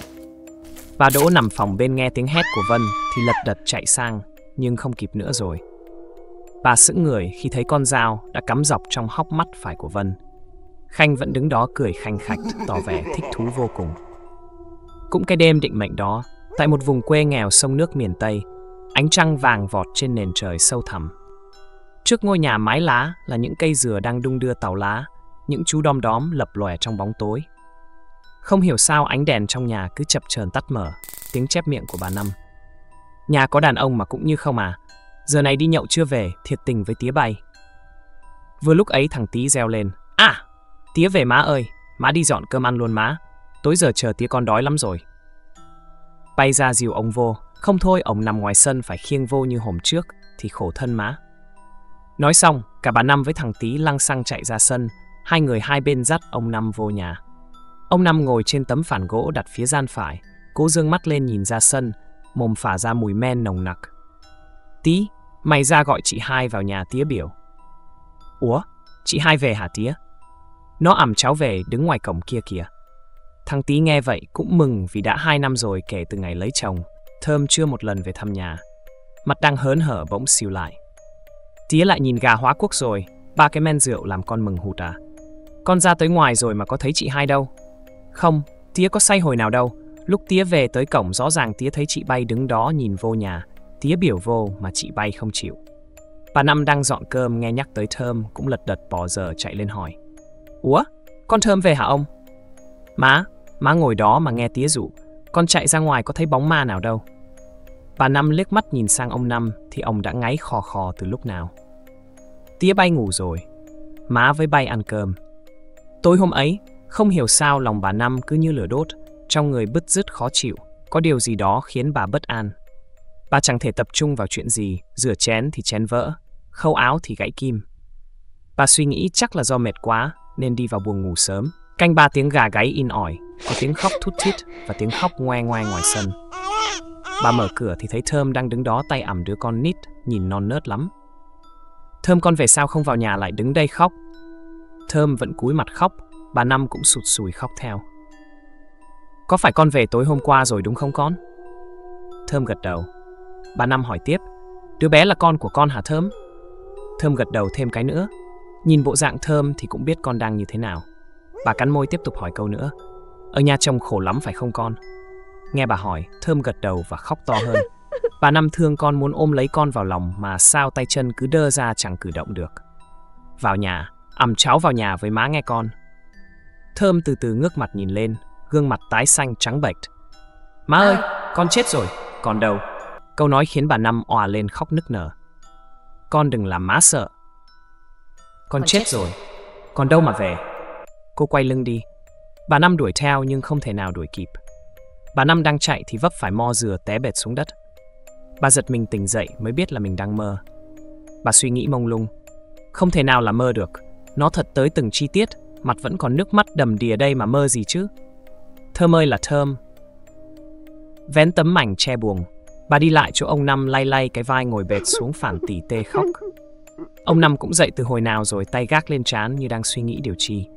Bà Đỗ nằm phòng bên nghe tiếng hét của Vân thì lật đật chạy sang, nhưng không kịp nữa rồi. Bà sững người khi thấy con dao đã cắm dọc trong hốc mắt phải của Vân. Khanh vẫn đứng đó cười khanh khạch, tỏ vẻ thích thú vô cùng. Cũng cái đêm định mệnh đó, tại một vùng quê nghèo sông nước miền Tây, ánh trăng vàng vọt trên nền trời sâu thẳm. Trước ngôi nhà mái lá là những cây dừa đang đung đưa tàu lá, những chú đom đóm lập lòe trong bóng tối. Không hiểu sao ánh đèn trong nhà cứ chập chờn tắt mở, tiếng chép miệng của bà Năm. Nhà có đàn ông mà cũng như không à, giờ này đi nhậu chưa về, thiệt tình với tía bay. Vừa lúc ấy thằng Tí reo lên, à, tía về má ơi, má đi dọn cơm ăn luôn má, tối giờ chờ tía con đói lắm rồi. Bay ra dìu ông vô, không thôi ông nằm ngoài sân phải khiêng vô như hôm trước, thì khổ thân má. Nói xong, cả bà Năm với thằng Tí lăng xăng chạy ra sân, hai người hai bên dắt ông Năm vô nhà. Ông Năm ngồi trên tấm phản gỗ đặt phía gian phải, cố dương mắt lên nhìn ra sân, mồm phả ra mùi men nồng nặc. Tí, mày ra gọi chị hai vào nhà tía biểu. Ủa, chị hai về hả tía? Nó ẵm cháu về đứng ngoài cổng kia kìa. Thằng Tí nghe vậy cũng mừng vì đã 2 năm rồi kể từ ngày lấy chồng, Thơm chưa một lần về thăm nhà. Mặt đang hớn hở bỗng xìu lại. Tía lại nhìn gà hóa quốc rồi, 3 cái men rượu làm con mừng hụt à? Con ra tới ngoài rồi mà có thấy chị hai đâu? Không, tía có say hồi nào đâu. Lúc tía về tới cổng rõ ràng tía thấy chị Bay đứng đó nhìn vô nhà. Tía biểu vô mà chị Bay không chịu. Bà Năm đang dọn cơm nghe nhắc tới Thơm cũng lật đật bỏ giờ chạy lên hỏi. Ủa, con Thơm về hả ông? Má ngồi đó mà nghe tía rủ. Con chạy ra ngoài có thấy bóng ma nào đâu. Bà Năm liếc mắt nhìn sang ông Năm thì ông đã ngáy khò khò từ lúc nào. Tía Bay ngủ rồi, má với Bay ăn cơm. Tối hôm ấy, không hiểu sao lòng bà Năm cứ như lửa đốt, trong người bứt rứt khó chịu, có điều gì đó khiến bà bất an. Bà chẳng thể tập trung vào chuyện gì, rửa chén thì chén vỡ, khâu áo thì gãy kim. Bà suy nghĩ chắc là do mệt quá nên đi vào buồng ngủ sớm. Canh 3 tiếng gà gáy in ỏi, có tiếng khóc thút thít và tiếng khóc ngoe ngoe ngoài sân. Bà mở cửa thì thấy Thơm đang đứng đó tay ẵm đứa con nít, nhìn non nớt lắm. Thơm con về sao không vào nhà lại đứng đây khóc? Thơm vẫn cúi mặt khóc, bà Năm cũng sụt sùi khóc theo. Có phải con về tối hôm qua rồi đúng không con? Thơm gật đầu. Bà Năm hỏi tiếp, đứa bé là con của con hả Thơm? Thơm gật đầu thêm cái nữa. Nhìn bộ dạng Thơm thì cũng biết con đang như thế nào. Bà cắn môi tiếp tục hỏi câu nữa. Ở nhà chồng khổ lắm phải không con? Nghe bà hỏi, Thơm gật đầu và khóc to hơn. Bà Năm thương con muốn ôm lấy con vào lòng mà sao tay chân cứ đơ ra chẳng cử động được. Vào nhà, cháu vào nhà với má nghe con. Thơm từ từ ngước mặt nhìn lên, gương mặt tái xanh trắng bệch. Má ơi, con chết rồi, còn đâu? Câu nói khiến bà Năm òa lên khóc nức nở. Con đừng làm má sợ. Con chết rồi, còn đâu mà về? Cô quay lưng đi. Bà Năm đuổi theo nhưng không thể nào đuổi kịp. Bà Năm đang chạy thì vấp phải mo dừa té bệt xuống đất. Bà giật mình tỉnh dậy mới biết là mình đang mơ. Bà suy nghĩ mông lung. Không thể nào là mơ được. Nó thật tới từng chi tiết, mặt vẫn còn nước mắt đầm đìa đây mà mơ gì chứ. Thơm ơi là Thơm. Vén tấm mảnh che buồng, bà đi lại chỗ ông Năm lay lay cái vai ngồi bệt xuống phản tỉ tê khóc. Ông Năm cũng dậy từ hồi nào rồi, tay gác lên trán như đang suy nghĩ điều chi.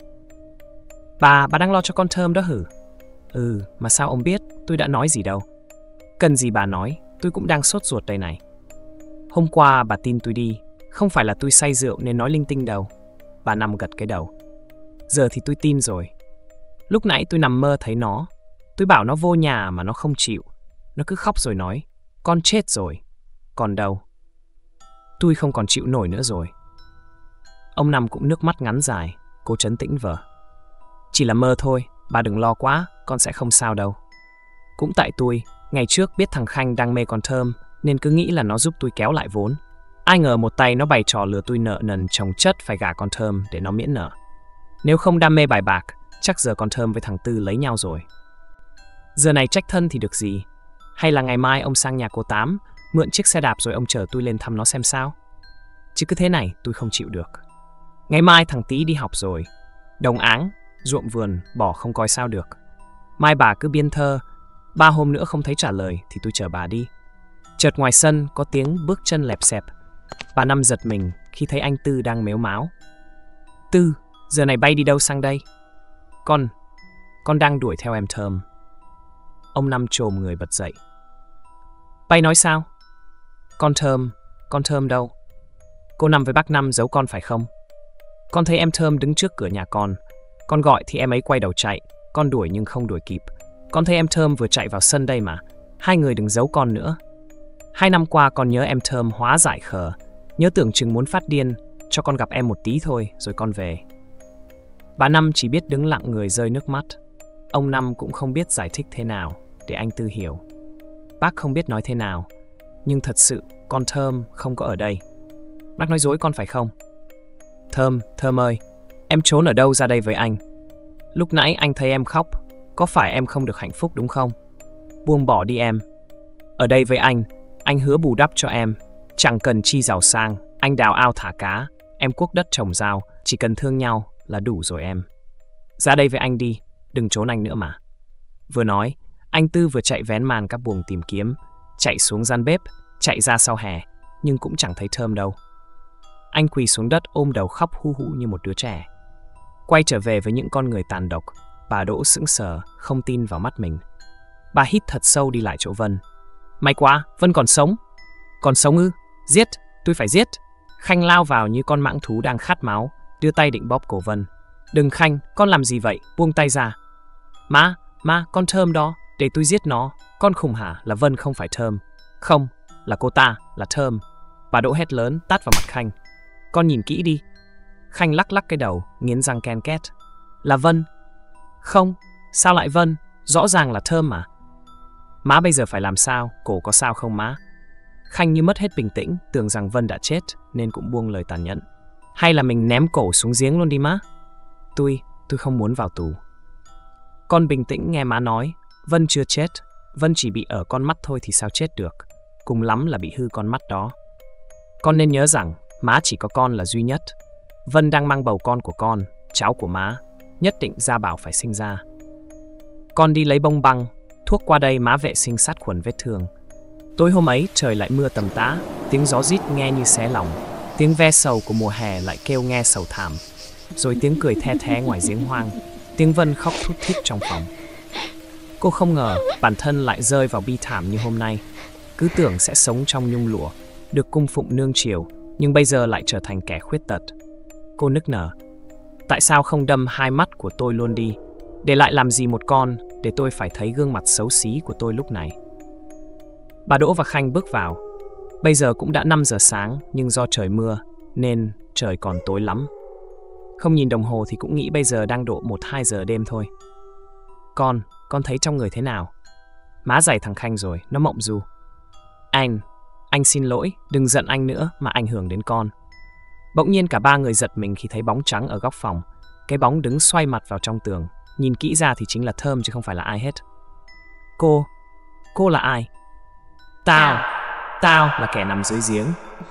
Bà đang lo cho con Thơm đó hử? Ừ, mà sao ông biết, tôi đã nói gì đâu. Cần gì bà nói, tôi cũng đang sốt ruột đây này. Hôm qua bà tin tôi đi, không phải là tôi say rượu nên nói linh tinh đâu. Bà Năm gật cái đầu. Giờ thì tôi tin rồi. Lúc nãy tôi nằm mơ thấy nó. Tôi bảo nó vô nhà mà nó không chịu. Nó cứ khóc rồi nói, con chết rồi. Còn đâu? Tôi không còn chịu nổi nữa rồi. Ông Năm cũng nước mắt ngắn dài, cô trấn tĩnh vợ. Chỉ là mơ thôi, bà đừng lo quá, con sẽ không sao đâu. Cũng tại tôi, ngày trước biết thằng Khanh đang mê con Thơm nên cứ nghĩ là nó giúp tôi kéo lại vốn. Ai ngờ một tay nó bày trò lừa tôi nợ nần chồng chất phải gả con Thơm để nó miễn nợ. Nếu không đam mê bài bạc, chắc giờ con Thơm với thằng Tư lấy nhau rồi. Giờ này trách thân thì được gì? Hay là ngày mai ông sang nhà cô Tám, mượn chiếc xe đạp rồi ông chở tôi lên thăm nó xem sao? Chứ cứ thế này tôi không chịu được. Ngày mai thằng Tý đi học rồi. Đồng áng, ruộng vườn, bỏ không coi sao được. Mai bà cứ biên thơ, 3 hôm nữa không thấy trả lời thì tôi chở bà đi. Chợt ngoài sân có tiếng bước chân lẹp xẹp. Bà Năm giật mình khi thấy anh Tư đang mếu máo. Tư, giờ này bay đi đâu sang đây? Con đang đuổi theo em Thơm. Ông Năm chồm người bật dậy. Bay nói sao? Con Thơm đâu? Cô Năm với bác Năm giấu con phải không? Con thấy em Thơm đứng trước cửa nhà con gọi thì em ấy quay đầu chạy, con đuổi nhưng không đuổi kịp. Con thấy em Thơm vừa chạy vào sân đây mà, hai người đừng giấu con nữa. 2 năm qua con nhớ em Thơm hóa dại khờ, nhớ tưởng chừng muốn phát điên, cho con gặp em một tí thôi rồi con về. Bà Năm chỉ biết đứng lặng người rơi nước mắt. Ông Năm cũng không biết giải thích thế nào để anh Tư hiểu. Bác không biết nói thế nào, nhưng thật sự con Thơm không có ở đây. Bác nói dối con phải không? Thơm ơi, em trốn ở đâu ra đây với anh? Lúc nãy anh thấy em khóc, có phải em không được hạnh phúc đúng không? Buông bỏ đi em. Ở đây với anh hứa bù đắp cho em. Chẳng cần chi giàu sang, anh đào ao thả cá, em cuốc đất trồng rau, chỉ cần thương nhau là đủ rồi em. Ra đây với anh đi, đừng trốn anh nữa mà. Vừa nói, anh Tư vừa chạy vén màn các buồng tìm kiếm, chạy xuống gian bếp, chạy ra sau hè, nhưng cũng chẳng thấy Thơm đâu. Anh quỳ xuống đất ôm đầu khóc hu hụ như một đứa trẻ. Quay trở về với những con người tàn độc, bà Đỗ sững sờ, không tin vào mắt mình. Bà hít thật sâu đi lại chỗ Vân. May quá, Vân còn sống. Còn sống ư? Giết, tôi phải giết. Khanh lao vào như con mãng thú đang khát máu, đưa tay định bóp cổ Vân. Đừng Khanh, con làm gì vậy? Buông tay ra. Má, con Thơm đó, để tôi giết nó. Con khùng hả? Là Vân không phải Thơm. Không, là cô ta, là Thơm. Bà Đỗ hét lớn, tát vào mặt Khanh. Con nhìn kỹ đi. Khanh lắc cái đầu, nghiến răng ken két. Là Vân. Không, sao lại Vân? Rõ ràng là Thơm mà. Má bây giờ phải làm sao? Cổ có sao không má? Khanh như mất hết bình tĩnh, tưởng rằng Vân đã chết nên cũng buông lời tàn nhẫn. Hay là mình ném cổ xuống giếng luôn đi má? Tôi không muốn vào tù. Con bình tĩnh nghe má nói. Vân chưa chết, Vân chỉ bị ở con mắt thôi thì sao chết được. Cùng lắm là bị hư con mắt đó. Con nên nhớ rằng má chỉ có con là duy nhất. Vân đang mang bầu con của con, cháu của má. Nhất định Gia Bảo phải sinh ra. Con đi lấy bông băng, thuốc qua đây má vệ sinh sát khuẩn vết thương. Tối hôm ấy trời lại mưa tầm tã, tiếng gió rít nghe như xé lòng. Tiếng ve sầu của mùa hè lại kêu nghe sầu thảm. Rồi tiếng cười the thé ngoài giếng hoang. Tiếng Vân khóc thút thít trong phòng. Cô không ngờ bản thân lại rơi vào bi thảm như hôm nay. Cứ tưởng sẽ sống trong nhung lụa, được cung phụng nương chiều, nhưng bây giờ lại trở thành kẻ khuyết tật. Cô nức nở. Tại sao không đâm hai mắt của tôi luôn đi? Để lại làm gì một con, để tôi phải thấy gương mặt xấu xí của tôi lúc này. Bà Đỗ và Khanh bước vào. Bây giờ cũng đã 5 giờ sáng, nhưng do trời mưa, nên trời còn tối lắm. Không nhìn đồng hồ thì cũng nghĩ bây giờ đang độ 1-2 giờ đêm thôi. Con thấy trong người thế nào? Má dày thằng Khanh rồi, nó mộng du. Anh xin lỗi, đừng giận anh nữa mà ảnh hưởng đến con. Bỗng nhiên cả ba người giật mình khi thấy bóng trắng ở góc phòng. Cái bóng đứng xoay mặt vào trong tường. Nhìn kỹ ra thì chính là Thơm chứ không phải là ai hết. Cô là ai? Tao là kẻ nằm dưới giếng.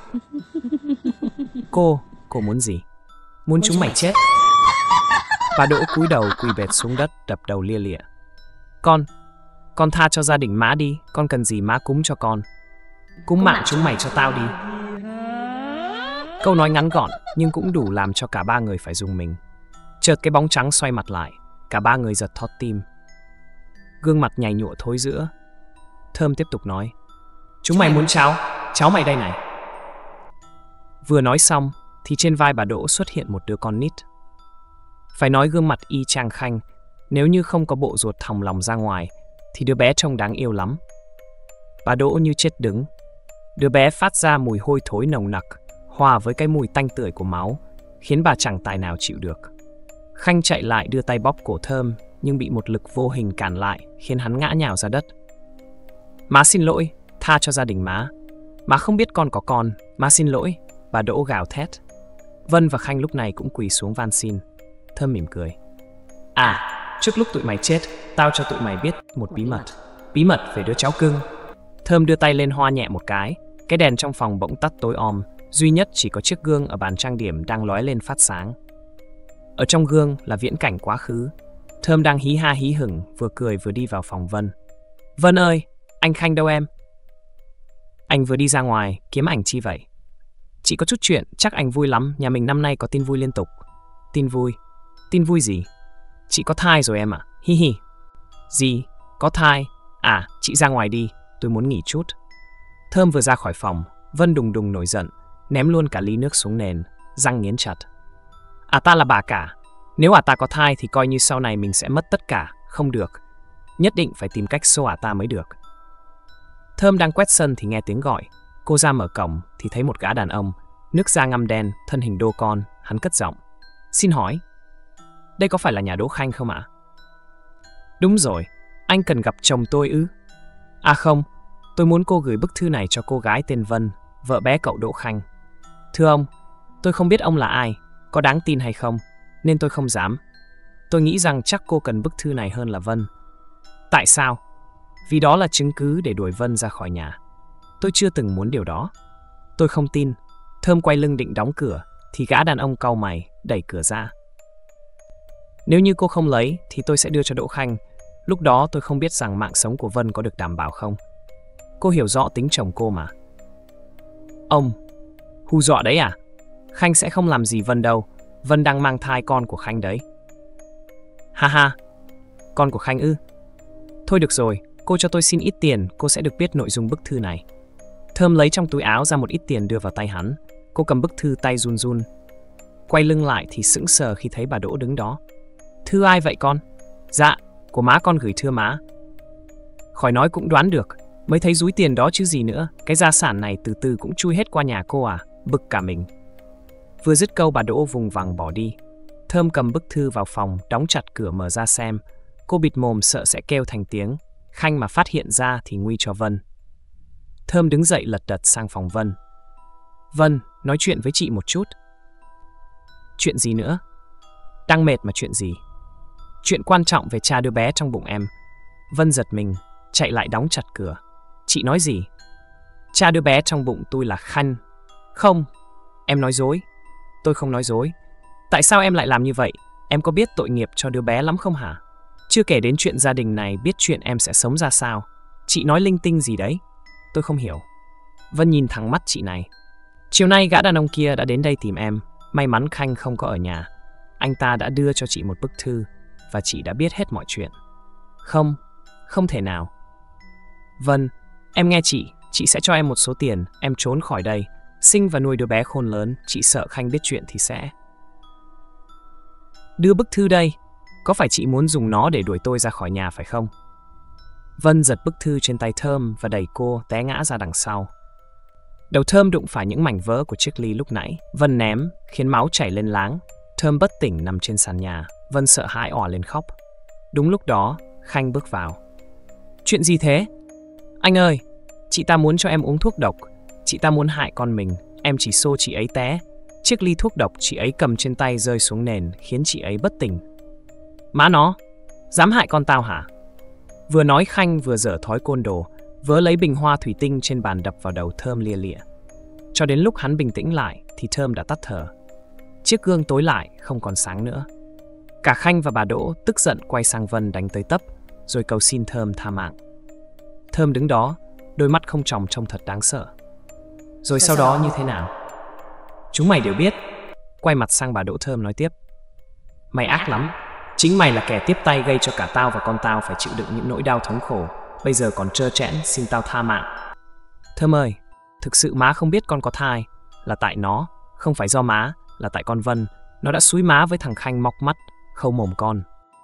Cô muốn gì? Muốn chúng mày chết? Bà Đỗ cúi đầu quỳ bệt xuống đất, đập đầu lia lịa. Con tha cho gia đình má đi, con cần gì má cúng cho con. Cúng mạng chúng mày cho tao đi. Câu nói ngắn gọn nhưng cũng đủ làm cho cả ba người phải rùng mình. Chợt cái bóng trắng xoay mặt lại, cả ba người giật thót tim. Gương mặt nhầy nhụa thối rữa. Thơm tiếp tục nói. Chúng mày muốn cháu mày đây này. Vừa nói xong thì trên vai bà Đỗ xuất hiện một đứa con nít. Phải nói gương mặt y chang Khanh, nếu như không có bộ ruột thòng lòng ra ngoài thì đứa bé trông đáng yêu lắm. Bà Đỗ như chết đứng. Đứa bé phát ra mùi hôi thối nồng nặc, hòa với cái mùi tanh tưởi của máu, khiến bà chẳng tài nào chịu được. Khanh chạy lại đưa tay bóp cổ Thơm, nhưng bị một lực vô hình cản lại, khiến hắn ngã nhào ra đất. Má xin lỗi, tha cho gia đình má. Má không biết con có con, má xin lỗi. Bà Đỗ gào thét. Vân và Khanh lúc này cũng quỳ xuống van xin. Thơm mỉm cười. Trước lúc tụi mày chết, tao cho tụi mày biết một bí mật về đứa cháu cưng. Thơm đưa tay lên hoa nhẹ một cái đèn trong phòng bỗng tắt tối om, duy nhất chỉ có chiếc gương ở bàn trang điểm đang lóe lên phát sáng. Ở trong gương là viễn cảnh quá khứ. Thơm đang hí ha hí hửng, vừa cười vừa đi vào phòng Vân. Vân ơi, anh Khanh đâu em? Anh vừa đi ra ngoài, kiếm ảnh chi vậy? Chị có chút chuyện, chắc anh vui lắm, nhà mình năm nay có tin vui liên tục. Tin vui? Tin vui gì? Chị có thai rồi em ạ, hi hi. Gì? Có thai? Chị ra ngoài đi, tôi muốn nghỉ chút. Thơm vừa ra khỏi phòng, Vân đùng đùng nổi giận, ném luôn cả ly nước xuống nền, răng nghiến chặt. Ta là bà cả, nếu ta có thai thì coi như sau này mình sẽ mất tất cả, không được. Nhất định phải tìm cách xô ta mới được. Thơm đang quét sân thì nghe tiếng gọi. Cô ra mở cổng thì thấy một gã đàn ông, nước da ngăm đen, thân hình đô con, hắn cất giọng. Xin hỏi, đây có phải là nhà Đỗ Khanh không ạ? Đúng rồi, anh cần gặp chồng tôi ư? Không, tôi muốn cô gửi bức thư này cho cô gái tên Vân, vợ bé cậu Đỗ Khanh. Thưa ông, tôi không biết ông là ai, có đáng tin hay không, nên tôi không dám. Tôi nghĩ rằng chắc cô cần bức thư này hơn là Vân. Tại sao? Vì đó là chứng cứ để đuổi Vân ra khỏi nhà. Tôi chưa từng muốn điều đó. Tôi không tin. Thơm quay lưng định đóng cửa thì gã đàn ông cau mày đẩy cửa ra. Nếu như cô không lấy thì tôi sẽ đưa cho Đỗ Khanh. Lúc đó tôi không biết rằng mạng sống của Vân có được đảm bảo không. Cô hiểu rõ tính chồng cô mà. Ông hù dọa đấy à? Khanh sẽ không làm gì Vân đâu. Vân đang mang thai con của Khanh đấy. Ha ha, con của Khanh ư? Thôi được rồi, cô cho tôi xin ít tiền, cô sẽ được biết nội dung bức thư này. Thơm lấy trong túi áo ra một ít tiền đưa vào tay hắn. Cô cầm bức thư tay run run. Quay lưng lại thì sững sờ khi thấy bà Đỗ đứng đó. Thư ai vậy con? Dạ, của má con gửi thưa má. Khỏi nói cũng đoán được, mới thấy dúi tiền đó chứ gì nữa. Cái gia sản này từ từ cũng chui hết qua nhà cô à, bực cả mình. Vừa dứt câu bà Đỗ vùng vằng bỏ đi. Thơm cầm bức thư vào phòng, đóng chặt cửa mở ra xem. Cô bịt mồm sợ sẽ kêu thành tiếng. Khanh mà phát hiện ra thì nguy cho Vân. Thơm đứng dậy lật đật sang phòng Vân. Vân, nói chuyện với chị một chút. Chuyện gì nữa? Đang mệt mà chuyện gì? Chuyện quan trọng về cha đứa bé trong bụng em. Vân giật mình, chạy lại đóng chặt cửa. Chị nói gì? Cha đứa bé trong bụng tôi là Khanh. Không, em nói dối. Tôi không nói dối. Tại sao em lại làm như vậy? Em có biết tội nghiệp cho đứa bé lắm không hả? Chưa kể đến chuyện gia đình này biết chuyện em sẽ sống ra sao. Chị nói linh tinh gì đấy? Tôi không hiểu. Vân nhìn thẳng mắt chị này. Chiều nay gã đàn ông kia đã đến đây tìm em. May mắn Khanh không có ở nhà. Anh ta đã đưa cho chị một bức thư và chị đã biết hết mọi chuyện. Không, không thể nào. Vân, em nghe chị sẽ cho em một số tiền. Em trốn khỏi đây, sinh và nuôi đứa bé khôn lớn. Chị sợ Khanh biết chuyện thì sẽ... Đưa bức thư đây. Có phải chị muốn dùng nó để đuổi tôi ra khỏi nhà phải không? Vân giật bức thư trên tay Thơm và đẩy cô té ngã ra đằng sau. Đầu Thơm đụng phải những mảnh vỡ của chiếc ly lúc nãy. Vân ném, khiến máu chảy lên láng. Thơm bất tỉnh nằm trên sàn nhà. Vân sợ hãi òa lên khóc. Đúng lúc đó, Khanh bước vào. Chuyện gì thế? Anh ơi, chị ta muốn cho em uống thuốc độc. Chị ta muốn hại con mình. Em chỉ xô chị ấy té. Chiếc ly thuốc độc chị ấy cầm trên tay rơi xuống nền, khiến chị ấy bất tỉnh. Má nó, dám hại con tao hả? Vừa nói Khanh vừa dở thói côn đồ, vớ lấy bình hoa thủy tinh trên bàn đập vào đầu Thơm lia lịa. Cho đến lúc hắn bình tĩnh lại thì Thơm đã tắt thở. Chiếc gương tối lại, không còn sáng nữa. Cả Khanh và bà Đỗ tức giận quay sang Vân đánh tới tấp, rồi cầu xin Thơm tha mạng. Thơm đứng đó, đôi mắt không tròng trông thật đáng sợ. Rồi sau đó như thế nào? Chúng mày đều biết. Quay mặt sang bà Đỗ, Thơm nói tiếp. Mày ác lắm. Chính mày là kẻ tiếp tay gây cho cả tao và con tao phải chịu đựng những nỗi đau thống khổ. Bây giờ còn trơ trẽn xin tao tha mạng. Thơm ơi, thực sự má không biết con có thai. Là tại nó, không phải do má, là tại con Vân. Nó đã xúi má với thằng Khanh móc mắt, khâu mồm con.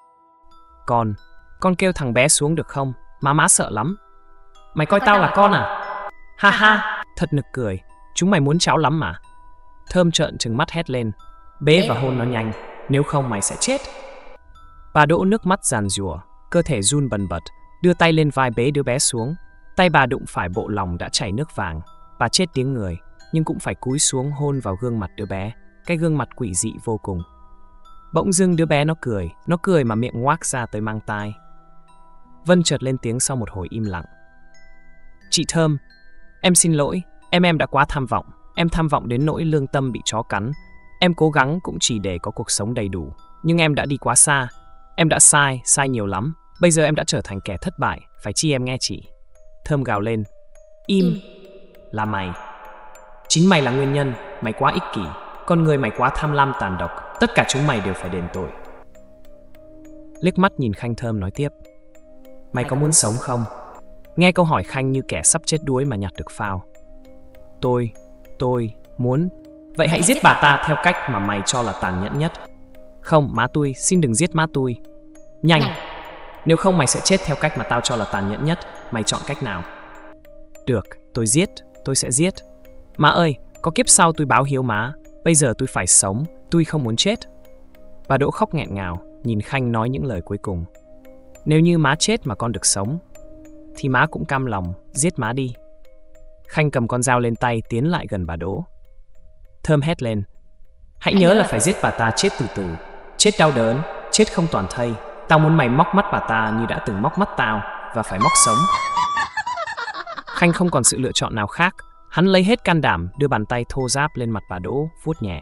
Con kêu thằng bé xuống được không? Má sợ lắm. Mày coi tao là con à? Ha ha, thật nực cười. Chúng mày muốn cháu lắm mà. Thơm trợn trừng mắt hét lên. Bế và hôn nó nhanh, nếu không mày sẽ chết. Bà Đỗ nước mắt giàn giụa, cơ thể run bần bật, đưa tay lên vai bế đứa bé xuống. Tay bà đụng phải bộ lòng đã chảy nước vàng. Bà chết tiếng người, nhưng cũng phải cúi xuống hôn vào gương mặt đứa bé, cái gương mặt quỷ dị vô cùng. Bỗng dưng đứa bé nó cười mà miệng ngoác ra tới mang tai. Vân chợt lên tiếng sau một hồi im lặng. Chị Thơm, em xin lỗi, em đã quá tham vọng. Em tham vọng đến nỗi lương tâm bị chó cắn. Em cố gắng cũng chỉ để có cuộc sống đầy đủ. Nhưng em đã đi quá xa. Em đã sai nhiều lắm. Bây giờ em đã trở thành kẻ thất bại. Phải chi em nghe chị. Thơm gào lên. Im. Là mày. Chính mày là nguyên nhân. Mày quá ích kỷ. Con người mày quá tham lam tàn độc. Tất cả chúng mày đều phải đền tội. Liếc mắt nhìn Khanh, Thơm nói tiếp. Mày có muốn sống không? Nghe câu hỏi Khanh như kẻ sắp chết đuối mà nhặt được phao. Tôi muốn. Vậy hãy giết bà ta theo cách mà mày cho là tàn nhẫn nhất. Không, má tôi, xin đừng giết má tôi. Nhanh. Nếu không mày sẽ chết theo cách mà tao cho là tàn nhẫn nhất. Mày chọn cách nào? Được, tôi sẽ giết. Má ơi, có kiếp sau tôi báo hiếu má. Bây giờ tôi phải sống, tôi không muốn chết. Bà Đỗ khóc nghẹn ngào, nhìn Khanh nói những lời cuối cùng. Nếu như má chết mà con được sống, thì má cũng cam lòng, giết má đi. Khanh cầm con dao lên tay tiến lại gần bà Đỗ. Thơm hét lên. Hãy nhớ là phải giết bà ta chết từ từ, chết đau đớn, chết không toàn thây. Tao muốn mày móc mắt bà ta như đã từng móc mắt tao, và phải móc sống. Khanh không còn sự lựa chọn nào khác. Hắn lấy hết can đảm đưa bàn tay thô ráp lên mặt bà Đỗ, vuốt nhẹ.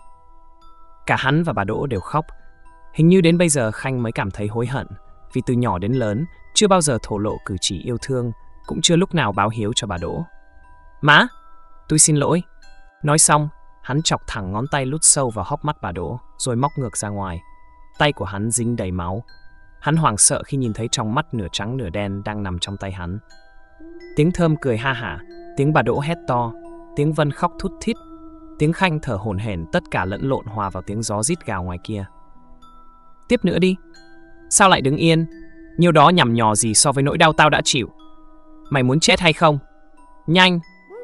Cả hắn và bà Đỗ đều khóc. Hình như đến bây giờ Khanh mới cảm thấy hối hận, vì từ nhỏ đến lớn chưa bao giờ thổ lộ cử chỉ yêu thương, cũng chưa lúc nào báo hiếu cho bà Đỗ. Má, tôi xin lỗi. Nói xong, hắn chọc thẳng ngón tay lút sâu vào hốc mắt bà Đỗ, rồi móc ngược ra ngoài. Tay của hắn dính đầy máu. Hắn hoảng sợ khi nhìn thấy trong mắt nửa trắng nửa đen đang nằm trong tay hắn. Tiếng Thơm cười ha hả, tiếng bà Đỗ hét to, tiếng Vân khóc thút thít, tiếng Khanh thở hổn hển, tất cả lẫn lộn hòa vào tiếng gió rít gào ngoài kia. Tiếp nữa đi. Sao lại đứng yên? Nhiêu đó nhằm nhò gì so với nỗi đau tao đã chịu? Mày muốn chết hay không? Nhanh!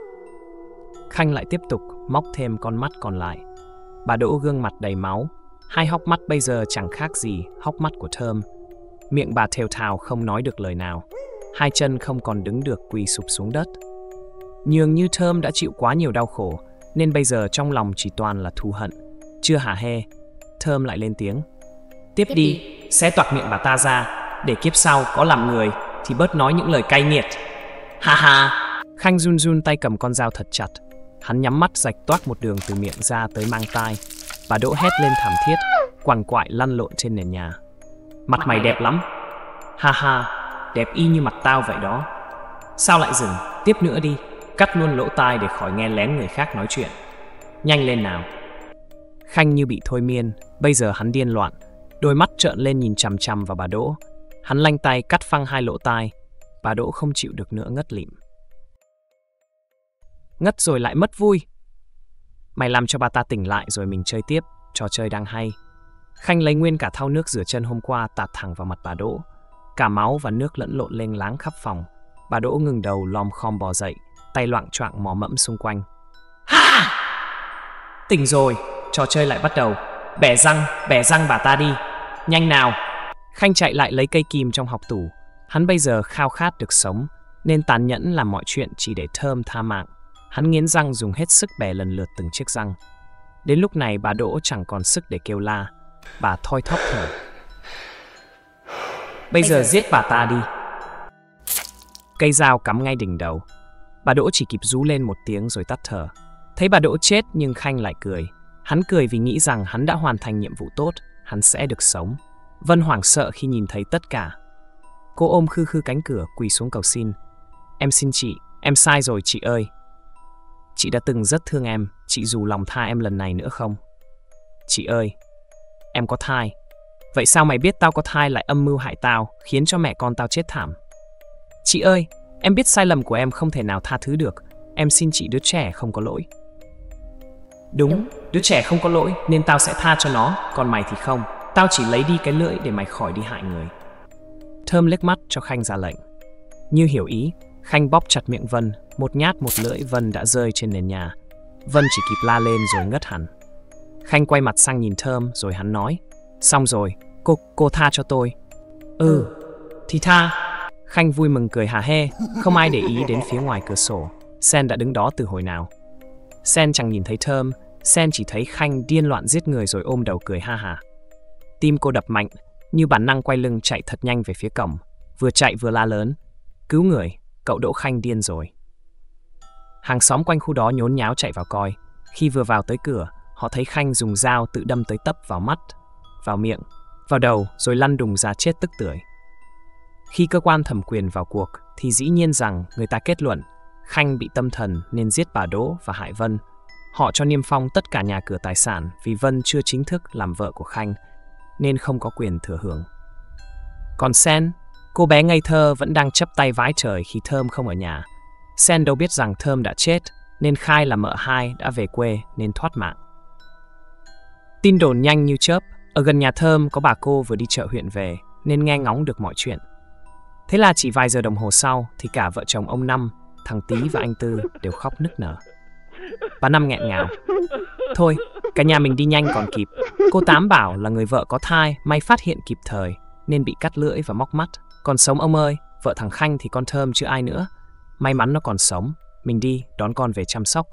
Khanh lại tiếp tục móc thêm con mắt còn lại. Bà Đỗ gương mặt đầy máu, hai hốc mắt bây giờ chẳng khác gì hốc mắt của Thơm. Miệng bà thều thào không nói được lời nào, hai chân không còn đứng được, quỳ sụp xuống đất. Nhường như Thơm đã chịu quá nhiều đau khổ, nên bây giờ trong lòng chỉ toàn là thù hận. Chưa hả hê, Thơm lại lên tiếng. Tiếp đi, xé toạc miệng bà ta ra, để kiếp sau có làm người thì bớt nói những lời cay nghiệt. Ha ha! Khanh run run tay cầm con dao thật chặt. Hắn nhắm mắt rạch toác một đường từ miệng ra tới mang tai. Bà Đỗ hét lên thảm thiết, quằn quại lăn lộn trên nền nhà. Mặt mày đẹp lắm. Ha ha, đẹp y như mặt tao vậy đó. Sao lại dừng? Tiếp nữa đi. Cắt luôn lỗ tai để khỏi nghe lén người khác nói chuyện. Nhanh lên nào. Khanh như bị thôi miên, bây giờ hắn điên loạn. Đôi mắt trợn lên nhìn chằm chằm vào bà Đỗ. Hắn lanh tay cắt phăng hai lỗ tai. Bà Đỗ không chịu được nữa ngất lịm. Ngất rồi lại mất vui. Mày làm cho bà ta tỉnh lại rồi mình chơi tiếp, trò chơi đang hay. Khanh lấy nguyên cả thau nước rửa chân hôm qua tạt thẳng vào mặt bà Đỗ. Cả máu và nước lẫn lộn lênh láng khắp phòng. Bà Đỗ ngừng đầu lom khom bò dậy, tay loạng choạng mò mẫm xung quanh. Ha! Tỉnh rồi, trò chơi lại bắt đầu. Bẻ răng bà ta đi. Nhanh nào! Khanh chạy lại lấy cây kim trong hộc tủ. Hắn bây giờ khao khát được sống, nên tàn nhẫn làm mọi chuyện chỉ để Thơm tha mạng. Hắn nghiến răng dùng hết sức bẻ lần lượt từng chiếc răng. Đến lúc này bà Đỗ chẳng còn sức để kêu la. Bà thoi thóp thở. Bây giờ giết bà ta đi. Cây dao cắm ngay đỉnh đầu. Bà Đỗ chỉ kịp rú lên một tiếng rồi tắt thở. Thấy bà Đỗ chết nhưng Khanh lại cười. Hắn cười vì nghĩ rằng hắn đã hoàn thành nhiệm vụ tốt, hắn sẽ được sống. Vân hoảng sợ khi nhìn thấy tất cả. Cô ôm khư khư cánh cửa quỳ xuống cầu xin. Em xin chị, em sai rồi chị ơi. Chị đã từng rất thương em, chị dù lòng tha em lần này nữa không? Chị ơi, em có thai. Vậy sao mày biết tao có thai lại âm mưu hại tao, khiến cho mẹ con tao chết thảm? Chị ơi, em biết sai lầm của em không thể nào tha thứ được. Em xin chị, đứa trẻ không có lỗi. Đúng, đứa trẻ không có lỗi nên tao sẽ tha cho nó, còn mày thì không. Tao chỉ lấy đi cái lưỡi để mày khỏi đi hại người. Thơm liếc mắt cho Khanh ra lệnh. Như hiểu ý, Khanh bóp chặt miệng Vân, một nhát một lưỡi Vân đã rơi trên nền nhà. Vân chỉ kịp la lên rồi ngất hẳn. Khanh quay mặt sang nhìn Thơm rồi hắn nói. Xong rồi, cô tha cho tôi. Thì tha. Khanh vui mừng cười hả hê, không ai để ý đến phía ngoài cửa sổ. Sen đã đứng đó từ hồi nào. Sen chẳng nhìn thấy Thơm, Sen chỉ thấy Khanh điên loạn giết người rồi ôm đầu cười ha hả. Tim cô đập mạnh, như bản năng quay lưng chạy thật nhanh về phía cổng. Vừa chạy vừa la lớn. Cứu người, cậu Đỗ Khanh điên rồi. Hàng xóm quanh khu đó nhốn nháo chạy vào coi. Khi vừa vào tới cửa, họ thấy Khanh dùng dao tự đâm tới tấp vào mắt, vào miệng, vào đầu rồi lăn đùng ra chết tức tưởi. Khi cơ quan thẩm quyền vào cuộc thì dĩ nhiên rằng người ta kết luận Khanh bị tâm thần nên giết bà Đỗ và hại Vân. Họ cho niêm phong tất cả nhà cửa tài sản vì Vân chưa chính thức làm vợ của Khanh nên không có quyền thừa hưởng. Còn Sen, cô bé ngây thơ vẫn đang chắp tay vái trời khi Thơm không ở nhà. Sen đâu biết rằng Thơm đã chết nên khai là mợ hai đã về quê nên thoát mạng. Tin đồn nhanh như chớp, ở gần nhà Thơm có bà cô vừa đi chợ huyện về nên nghe ngóng được mọi chuyện. Thế là chỉ vài giờ đồng hồ sau thì cả vợ chồng ông Năm, thằng Tý và anh Tư đều khóc nức nở. Bà Năm nghẹn ngào. Thôi, cả nhà mình đi nhanh còn kịp. Cô Tám bảo là người vợ có thai, may phát hiện kịp thời nên bị cắt lưỡi và móc mắt. Còn sống ông ơi, vợ thằng Khanh thì con Thơm chứ ai nữa. May mắn nó còn sống, mình đi đón con về chăm sóc.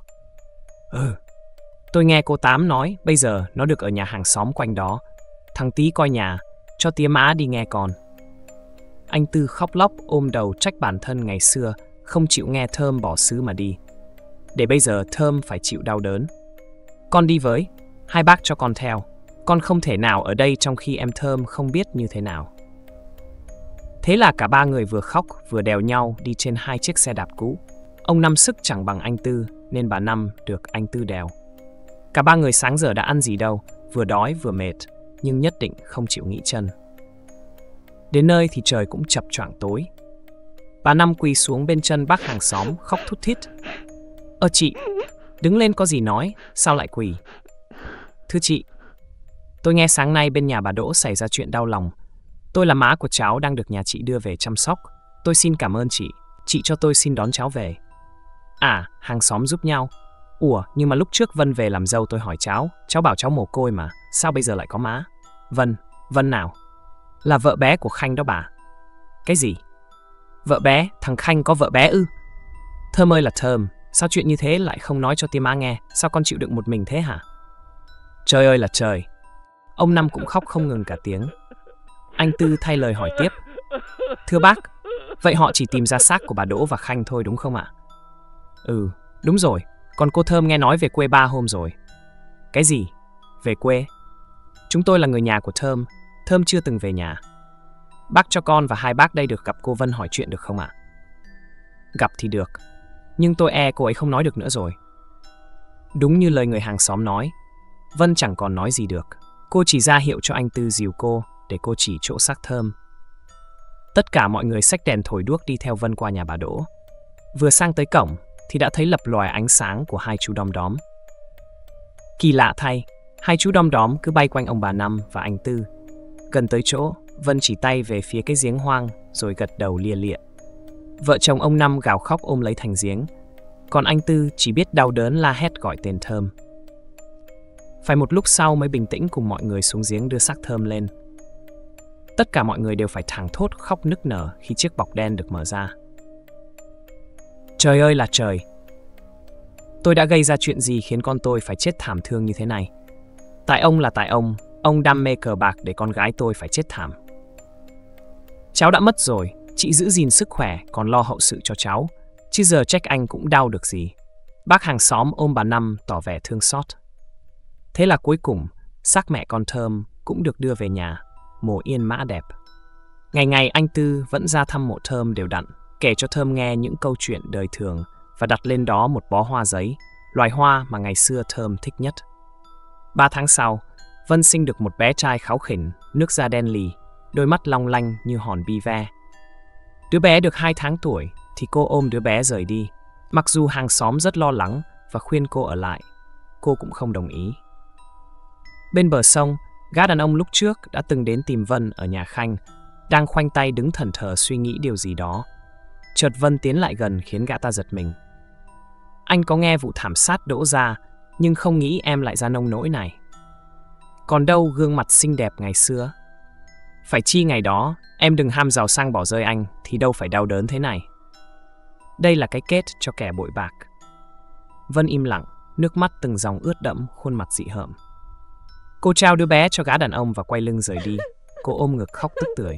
Tôi nghe cô Tám nói bây giờ nó được ở nhà hàng xóm quanh đó. Thằng Tý coi nhà, cho tía má đi nghe con. Anh Tư khóc lóc ôm đầu trách bản thân ngày xưa không chịu nghe Thơm bỏ xứ mà đi. Để bây giờ Thơm phải chịu đau đớn. Con đi với, hai bác cho con theo. Con không thể nào ở đây trong khi em Thơm không biết như thế nào. Thế là cả ba người vừa khóc vừa đèo nhau đi trên hai chiếc xe đạp cũ. Ông Năm sức chẳng bằng anh Tư nên bà Năm được anh Tư đèo. Cả ba người sáng giờ đã ăn gì đâu, vừa đói vừa mệt, nhưng nhất định không chịu nghỉ chân. Đến nơi thì trời cũng chập choạng tối. Bà Năm quỳ xuống bên chân bác hàng xóm khóc thút thít. Chị, đứng lên có gì nói, sao lại quỳ? Thưa chị, tôi nghe sáng nay bên nhà bà Đỗ xảy ra chuyện đau lòng. Tôi là má của cháu đang được nhà chị đưa về chăm sóc. Tôi xin cảm ơn chị cho tôi xin đón cháu về. À, hàng xóm giúp nhau. Ủa, nhưng mà lúc trước Vân về làm dâu tôi hỏi cháu bảo cháu mồ côi mà, sao bây giờ lại có má? Vân nào? Là vợ bé của Khanh đó bà. Cái gì? Vợ bé? Thằng Khanh có vợ bé ư? Thơm ơi là Thơm, sao chuyện như thế lại không nói cho tía má nghe? Sao con chịu đựng một mình thế hả? Trời ơi là trời. Ông Năm cũng khóc không ngừng cả tiếng. Anh Tư thay lời hỏi tiếp. Thưa bác, vậy họ chỉ tìm ra xác của bà Đỗ và Khanh thôi đúng không ạ? Đúng rồi. Còn cô Thơm nghe nói về quê 3 hôm rồi. Cái gì? Về quê? Chúng tôi là người nhà của Thơm. Thơm chưa từng về nhà. Bác cho con và hai bác đây được gặp cô Vân hỏi chuyện được không ạ? Gặp thì được, nhưng tôi cô ấy không nói được nữa rồi. Đúng như lời người hàng xóm nói, Vân chẳng còn nói gì được. Cô chỉ ra hiệu cho anh Tư dìu cô để cô chỉ chỗ xác Thơm. Tất cả mọi người xách đèn thổi đuốc đi theo Vân qua nhà bà Đỗ. Vừa sang tới cổng thì đã thấy lập lòe ánh sáng của hai chú đom đóm. Kỳ lạ thay, Hai chú đom đóm cứ bay quanh ông bà Năm và anh Tư. Gần tới chỗ, Vân chỉ tay về phía cái giếng hoang rồi gật đầu lia lịa. Vợ chồng ông Năm gào khóc ôm lấy thành giếng, còn anh Tư chỉ biết đau đớn la hét gọi tên Thơm. Phải một lúc sau mới bình tĩnh cùng mọi người xuống giếng đưa xác Thơm lên. Tất cả mọi người đều phải thảng thốt khóc nức nở khi chiếc bọc đen được mở ra. Trời ơi là trời! Tôi đã gây ra chuyện gì khiến con tôi phải chết thảm thương như thế này? Tại ông đam mê cờ bạc để con gái tôi phải chết thảm. Cháu đã mất rồi, chị giữ gìn sức khỏe còn lo hậu sự cho cháu, chứ giờ trách anh cũng đau được gì. Bác hàng xóm ôm bà Năm tỏ vẻ thương xót. Thế là cuối cùng, xác mẹ con Thơm cũng được đưa về nhà, mồ yên mã đẹp. Ngày ngày anh Tư vẫn ra thăm mộ Thơm đều đặn, kể cho Thơm nghe những câu chuyện đời thường và đặt lên đó một bó hoa giấy, loài hoa mà ngày xưa Thơm thích nhất. 3 tháng sau, Vân sinh được một bé trai kháu khỉnh, nước da đen lì, đôi mắt long lanh như hòn bi ve. Đứa bé được 2 tháng tuổi thì cô ôm đứa bé rời đi. Mặc dù hàng xóm rất lo lắng và khuyên cô ở lại, cô cũng không đồng ý. Bên bờ sông, gã đàn ông lúc trước đã từng đến tìm Vân ở nhà Khanh, đang khoanh tay đứng thẫn thờ suy nghĩ điều gì đó. Chợt Vân tiến lại gần khiến gã ta giật mình. Anh có nghe vụ thảm sát Đỗ Gia, nhưng không nghĩ em lại ra nông nỗi này. Còn đâu gương mặt xinh đẹp ngày xưa. Phải chi ngày đó em đừng ham giàu sang bỏ rơi anh thì đâu phải đau đớn thế này. Đây là cái kết cho kẻ bội bạc. Vân im lặng, nước mắt từng dòng ướt đẫm khuôn mặt dị hợm. Cô trao đứa bé cho gã đàn ông và quay lưng rời đi. Cô ôm ngực khóc tức tưởi.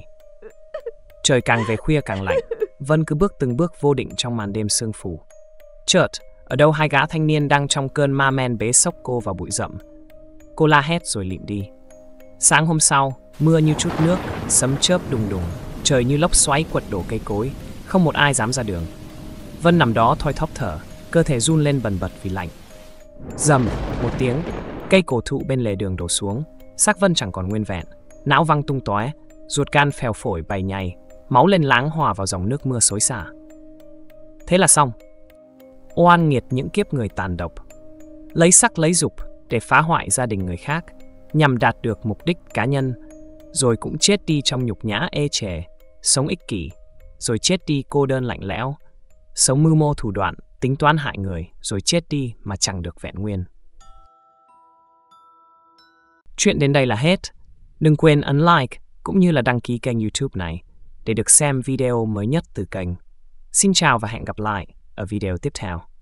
Trời càng về khuya càng lạnh. Vân cứ bước từng bước vô định trong màn đêm sương phủ. Chợt, ở đâu hai gã thanh niên đang trong cơn ma men bế xốc cô vào bụi rậm. Cô la hét rồi lịm đi. Sáng hôm sau, mưa như trút nước, sấm chớp đùng đùng, trời như lốc xoáy quật đổ cây cối, không một ai dám ra đường. Vân nằm đó thoi thóp thở, cơ thể run lên bần bật vì lạnh. Rầm một tiếng, cây cổ thụ bên lề đường đổ xuống, xác Vân chẳng còn nguyên vẹn, não văng tung tóe, ruột gan phèo phổi bày nhầy, máu lên láng hòa vào dòng nước mưa xối xả. Thế là xong. Oan nghiệt những kiếp người tàn độc, lấy sắc lấy dục để phá hoại gia đình người khác, nhằm đạt được mục đích cá nhân, rồi cũng chết đi trong nhục nhã ê chề, sống ích kỷ, rồi chết đi cô đơn lạnh lẽo, sống mưu mô thủ đoạn, tính toán hại người, rồi chết đi mà chẳng được vẹn nguyên. Chuyện đến đây là hết. Đừng quên ấn like cũng như là đăng ký kênh YouTube này để được xem video mới nhất từ kênh. Xin chào và hẹn gặp lại ở video tiếp theo.